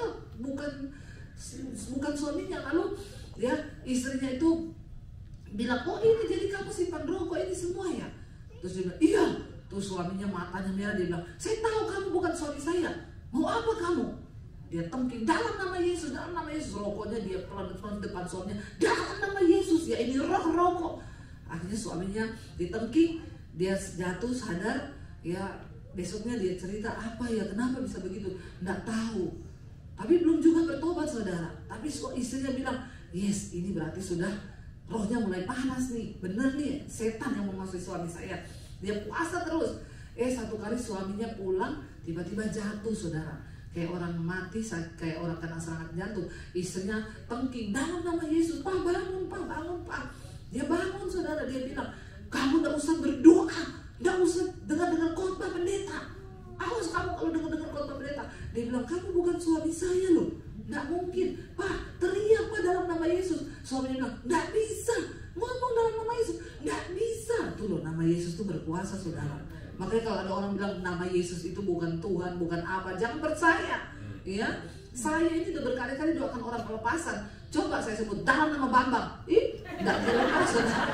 bukan suaminya. Lalu ya istrinya itu bilang, oh ini jadi kamu simpan rokok ini semua ya? Terus dia bilang, iya. Terus suaminya matanya merah, dia bilang, saya tahu kamu bukan suami saya. Mau apa kamu? Dia tengking, dalam nama Yesus, dalam nama Yesus. Rokoknya dia pelan-pelan depan suaminya, dalam nama Yesus. Ya ini roh rokok. Akhirnya suaminya ditengking, dia jatuh sadar. Ya besoknya dia cerita, apa ya, kenapa bisa begitu? Nggak tahu. Tapi belum juga bertobat saudara. Tapi istrinya bilang, yes, ini berarti sudah rohnya mulai panas nih. Bener nih, setan yang menguasai suami saya. Dia puasa terus. Satu kali suaminya pulang, tiba-tiba jatuh saudara. Kayak orang mati, kayak orang kena serangan jantung. Istrinya tengking, dalam nama Yesus, Pak bangun Pak. Dia bangun saudara, dia bilang, kamu gak usah berdoa, gak usah dengar khotbah pendeta. Awas kamu kalau dengar khotbah pendeta. Dia bilang, kamu bukan suami saya loh. Gak mungkin, Pak teriak Pak dalam nama Yesus. Suaminya bilang, gak bisa, ngomong dalam nama Yesus, gak bisa. Tuh loh, nama Yesus itu berkuasa saudara. Makanya kalau ada orang bilang nama Yesus itu bukan Tuhan, bukan apa, jangan percaya. Ya, saya ini udah berkali-kali doakan orang pelepasan. Coba saya sebut dalam nama Bambang, nggak dilepas.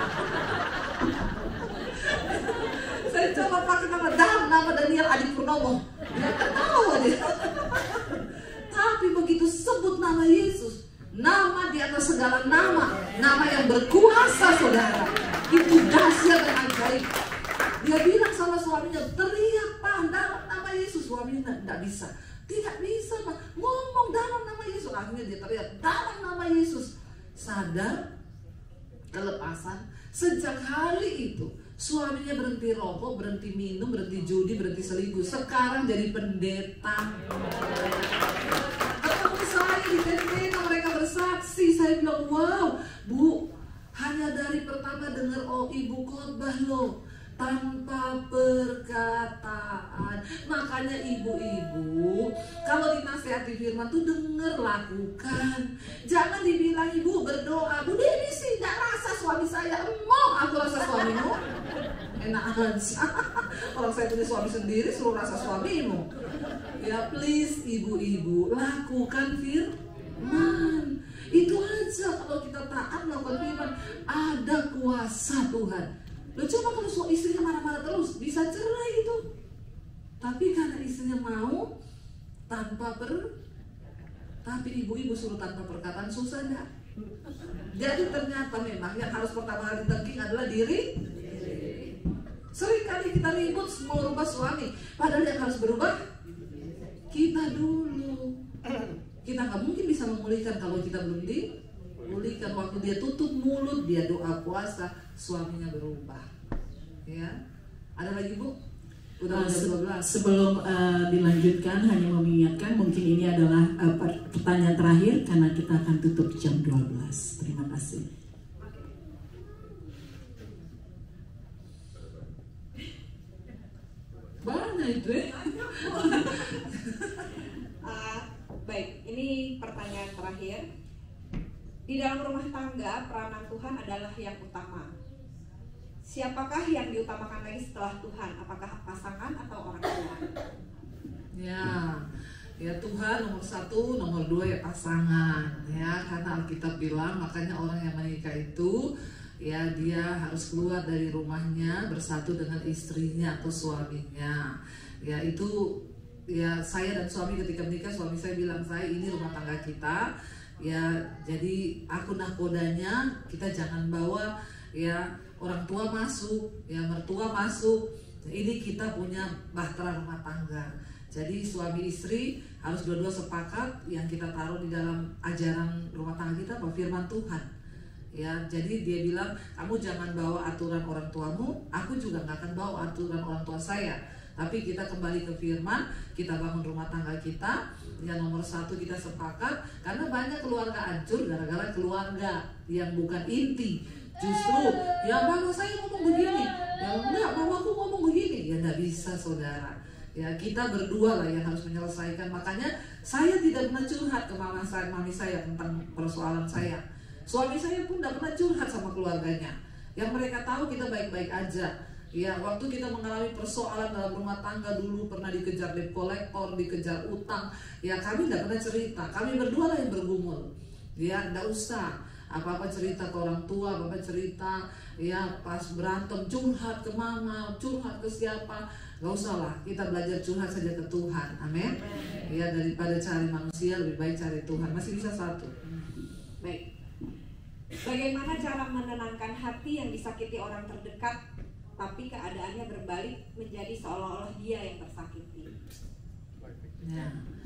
Saya coba pakai dalam nama Daniel Adi Purnomo, nggak tahu aja. Tapi begitu sebut nama Yesus, nama di atas segala nama, nama yang berkuasa saudara, itu dahsyat dan ajaib. Dia bilang sama suaminya, teriak Pak dalam nama Yesus. Suaminya tidak bisa. Tidak bisa Pak, ngomong dalam nama Yesus. Akhirnya dia teriak dalam nama Yesus. Sadar, kelepasan. Sejak hari itu suaminya berhenti rokok, berhenti minum, berhenti judi, berhenti selingkuh. Sekarang jadi pendeta. Ketemu saya di Tempena, mereka bersaksi. Saya bilang, wow Bu, hanya dari pertama dengar ibu khotbah loh, tanpa perkataan. Makanya ibu-ibu kalau dinasihati firman tuh denger, lakukan. Jangan dibilang ibu berdoa, Bu Dewi sih gak rasa suami saya. Aku rasa suamimu. Enak aja. Orang saya punya suami sendiri suruh rasa suamimu. Ya please ibu-ibu, lakukan firman. Itu aja, kalau kita taat melakukan firman, ada kuasa Tuhan. Lo coba kalau istrinya marah-marah terus, bisa cerai itu. Tapi karena istrinya mau tapi ibu-ibu suruh tanpa perkataan, susah enggak? Jadi ternyata memang yang harus pertama kali tengking adalah diri. Sering kali kita ribut mau rubah suami, padahal yang harus berubah kita dulu. Kita nggak mungkin bisa memulihkan kalau kita belum dipulihkan. Waktu dia tutup mulut, dia doa puasa, suaminya berubah. Ya, ada lagi Bu? Udah 12. Sebelum dilanjutkan, hanya mengingatkan mungkin ini adalah pertanyaan terakhir karena kita akan tutup jam 12. Terima kasih. Banyak itu ya. Baik, ini pertanyaan terakhir. Di dalam rumah tangga, peranan Tuhan adalah yang utama. Siapakah yang diutamakan lagi setelah Tuhan? Apakah pasangan atau orang tua? Ya Tuhan nomor 1, nomor 2 ya pasangan. Ya, karena Alkitab bilang makanya orang yang menikah itu ya dia harus keluar dari rumahnya bersatu dengan istrinya atau suaminya. Ya itu ya saya dan suami ketika menikah, suami saya bilang, saya ini rumah tangga kita. Ya jadi aku nakodanya kita jangan bawa ya orang tua masuk, ya mertua masuk. Ini kita punya bahtera rumah tangga. Jadi suami istri harus dua-dua sepakat yang kita taruh di dalam ajaran rumah tangga kita bahwa firman Tuhan. Ya, jadi dia bilang kamu jangan bawa aturan orang tuamu, aku juga nggak akan bawa aturan orang tua saya. Tapi kita kembali ke firman, kita bangun rumah tangga kita. Yang nomor 1 kita sepakat, karena banyak keluarga hancur gara-gara keluarga yang bukan inti. Justru, ya mama saya ngomong begini, ya enggak, mamaku ngomong begini, ya enggak bisa saudara. Ya kita berdua lah yang harus menyelesaikan. Makanya saya tidak pernah curhat ke mami saya tentang persoalan saya. Suami saya pun tidak pernah curhat sama keluarganya. Yang mereka tahu kita baik-baik aja. Ya, waktu kita mengalami persoalan dalam rumah tangga dulu pernah dikejar debt collector, dikejar utang, ya kami tidak pernah cerita. Kami berdua lah yang bergumul. Ya, tidak usah apa-apa cerita ke orang tua, apa-apa cerita ya pas berantem curhat ke mama, curhat ke siapa. Gak usah lah, kita belajar curhat saja ke Tuhan. Amin. Ya, daripada cari manusia lebih baik cari Tuhan. Masih bisa 1. Baik. Bagaimana cara menenangkan hati yang disakiti orang terdekat, tapi keadaannya berbalik menjadi seolah-olah dia yang tersakiti? Ya.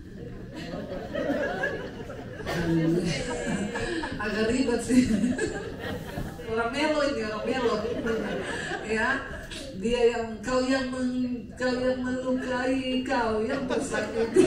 Agak ribet sih. Orang melo ini, orang melo. Ya, dia yang kau yang melukai, kau yang tersakiti.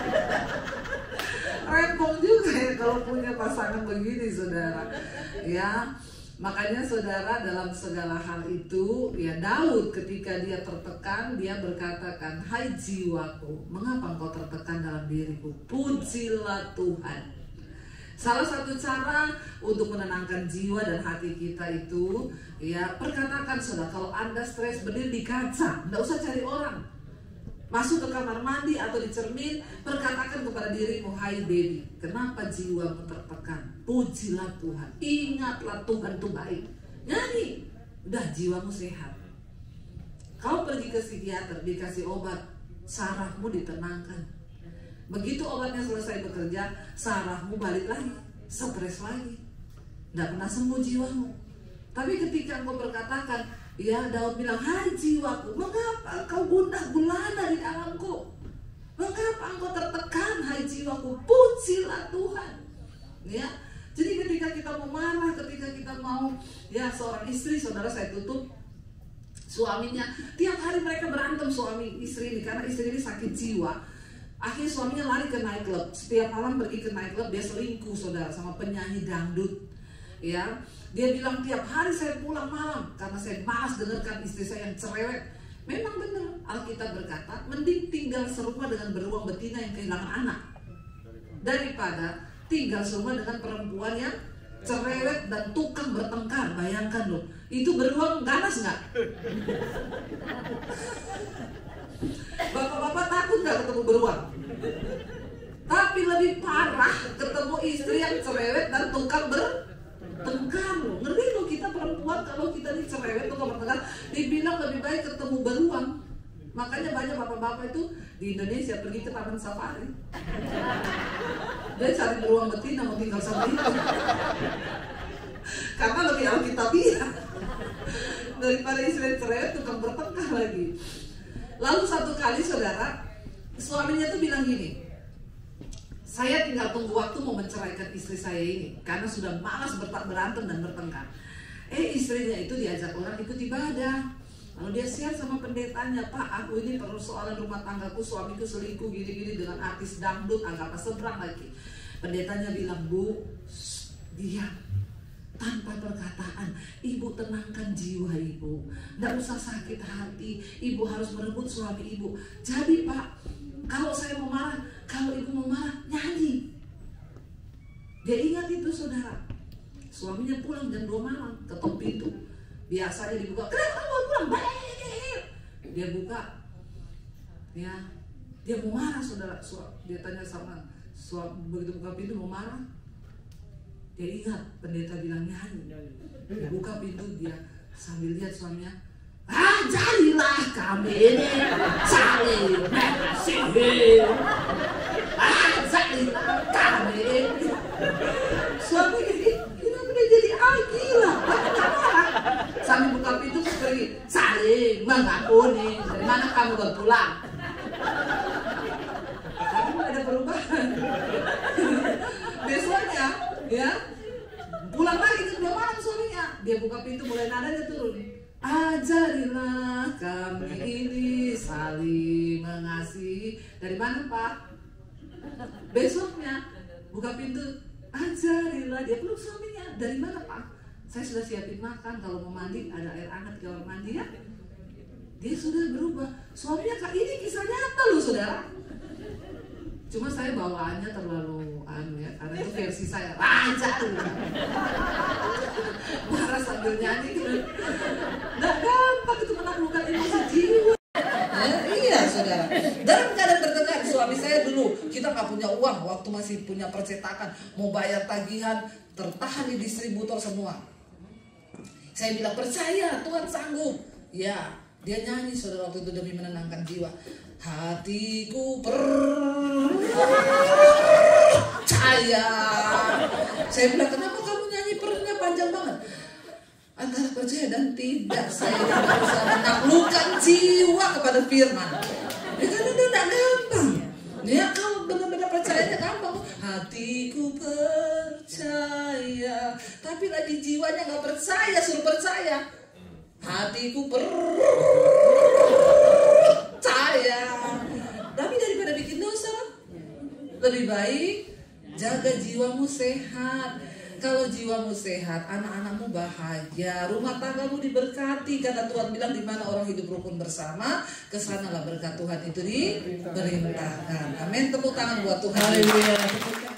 Repot juga ya kalau punya pasangan begini saudara. Ya, makanya saudara dalam segala hal itu ya Daud ketika dia tertekan dia berkatakan, hai jiwaku, mengapa engkau tertekan dalam diriku? Pujilah Tuhan. Salah satu cara untuk menenangkan jiwa dan hati kita itu ya perkatakan saudara, kalau Anda stres berdiri di kaca, enggak usah cari orang. Masuk ke kamar mandi atau di cermin, perkatakan kepada dirimu, hai baby, kenapa jiwamu tertekan? Pujilah Tuhan, ingatlah Tuhan itu baik. Nyanyi, udah jiwamu sehat. Kau pergi ke psikiater, dikasih obat, sarafmu ditenangkan. Begitu obatnya selesai bekerja, sarafmu balik lagi, stres lagi. Nggak pernah sembuh jiwamu. Tapi ketika engkau berkatakan, ya Daud bilang, hai jiwaku, mengapa engkau gundah gulana di dalamku? Mengapa engkau tertekan, hai jiwaku? Pujilah Tuhan. Ya, jadi ketika kita mau marah, ketika kita mau, ya seorang istri, saudara saya tutup, suaminya tiap hari mereka berantem suami istri ini karena istri ini sakit jiwa. Akhirnya suaminya lari ke nightclub, setiap malam pergi ke nightclub, dia selingkuh saudara sama penyanyi dangdut. Ya, dia bilang tiap hari saya pulang malam karena saya malas dengarkan istri saya yang cerewet. Memang benar, Alkitab berkata mending tinggal serumah dengan beruang betina yang kehilangan anak daripada tinggal serumah dengan perempuan yang cerewet dan tukang bertengkar. Bayangkan loh, itu beruang ganas nggak? Bapak-bapak takut nggak ketemu beruang? Tapi lebih parah ketemu istri yang cerewet dan tukang bertengkar loh. Ngeri loh kita perempuan kalau kita ini cerewet tukang bertengkar, dibilang lebih baik ketemu beruang. Makanya banyak bapak-bapak itu di Indonesia pergi ke taman safari. Dia cari beruang betina mau tinggal sama itu. Karena lebih alkitabiah daripada istri cerewet tukang bertengkar lagi. Lalu satu kali saudara, suaminya tuh bilang gini, Saya tinggal tunggu waktu mau menceraikan istri saya ini karena sudah malas berantem dan bertengkar. Istrinya itu diajak orang ikut ibadah. Lalu dia share sama pendetanya, Pak, aku ini persoalan rumah tanggaku, suamiku selingkuh gini-gini dengan artis dangdut, agama seberang lagi. Pendetanya bilang, Bu, diam, tanpa perkataan. Ibu tenangkan jiwa ibu, nggak usah sakit hati. Ibu harus merebut suami ibu. Jadi Pak, kalau saya mau marah, kalau ibu mau marah, nyanyi. Dia ingat itu saudara. Suaminya pulang jam 2 malam, ketok pintu. Biasanya dibuka, kenapa kamu pulang? Balik. Dia buka, ya, dia mau marah saudara. Dia tanya sama suami, begitu buka pintu mau marah. Dia ingat pendeta bilang nyanyi. Dia buka pintu, dia sambil lihat suaminya. Jadilah kami ini saling mengasihi. Jadilah kami ini. Suami ini, kenapa dia jadi gila? Sambil buka pintu pergi, saling mengampuni. Dari mana kamu baru pulang? Tapi ada perubahan. Besoknya, ya, pulang lagi jam 2 malam suaminya. Dia buka pintu, mulai nadanya turun. Ajarilah kami ini saling mengasihi. Dari mana Pak? Besoknya buka pintu, ajarilah. Dia peluk suaminya. Dari mana Pak? Saya sudah siapin makan, kalau mau mandi ada air hangat di kamar mandi ya. Dia sudah berubah. Suaminya Kak, ini kisah nyata loh saudara. Cuma saya bawaannya terlalu ya, karena itu versi saya. Marah sambil nyanyi. Nggak gampang itu menaklukkan emosi jiwa. Iya saudara. Dalam keadaan bertengkar, suami saya dulu kita nggak punya uang waktu masih punya percetakan, mau bayar tagihan, tertahan di distributor semua. Saya bilang percaya Tuhan sanggup. Ya, dia nyanyi saudara waktu itu demi menenangkan jiwa. Hatiku percaya. Saya bilang kenapa kamu nyanyi pernya panjang banget? Antara percaya dan tidak, saya tidak bisa menaklukkan jiwa kepada firman. Ya kan itu tidak gampang. Ya kalau benar-benar percayanya gampang. Hatiku percaya, tapi lagi jiwanya nggak percaya, suruh percaya. Hatiku percaya. Tapi daripada bikin dosa, lebih baik jaga jiwamu sehat. Kalau jiwamu sehat, anak-anakmu bahagia, rumah tanggamu diberkati. Kata Tuhan bilang di mana orang hidup rukun bersama, kesanalah berkat Tuhan itu diperintahkan. Amin. Tepuk tangan buat Tuhan. Haleluya.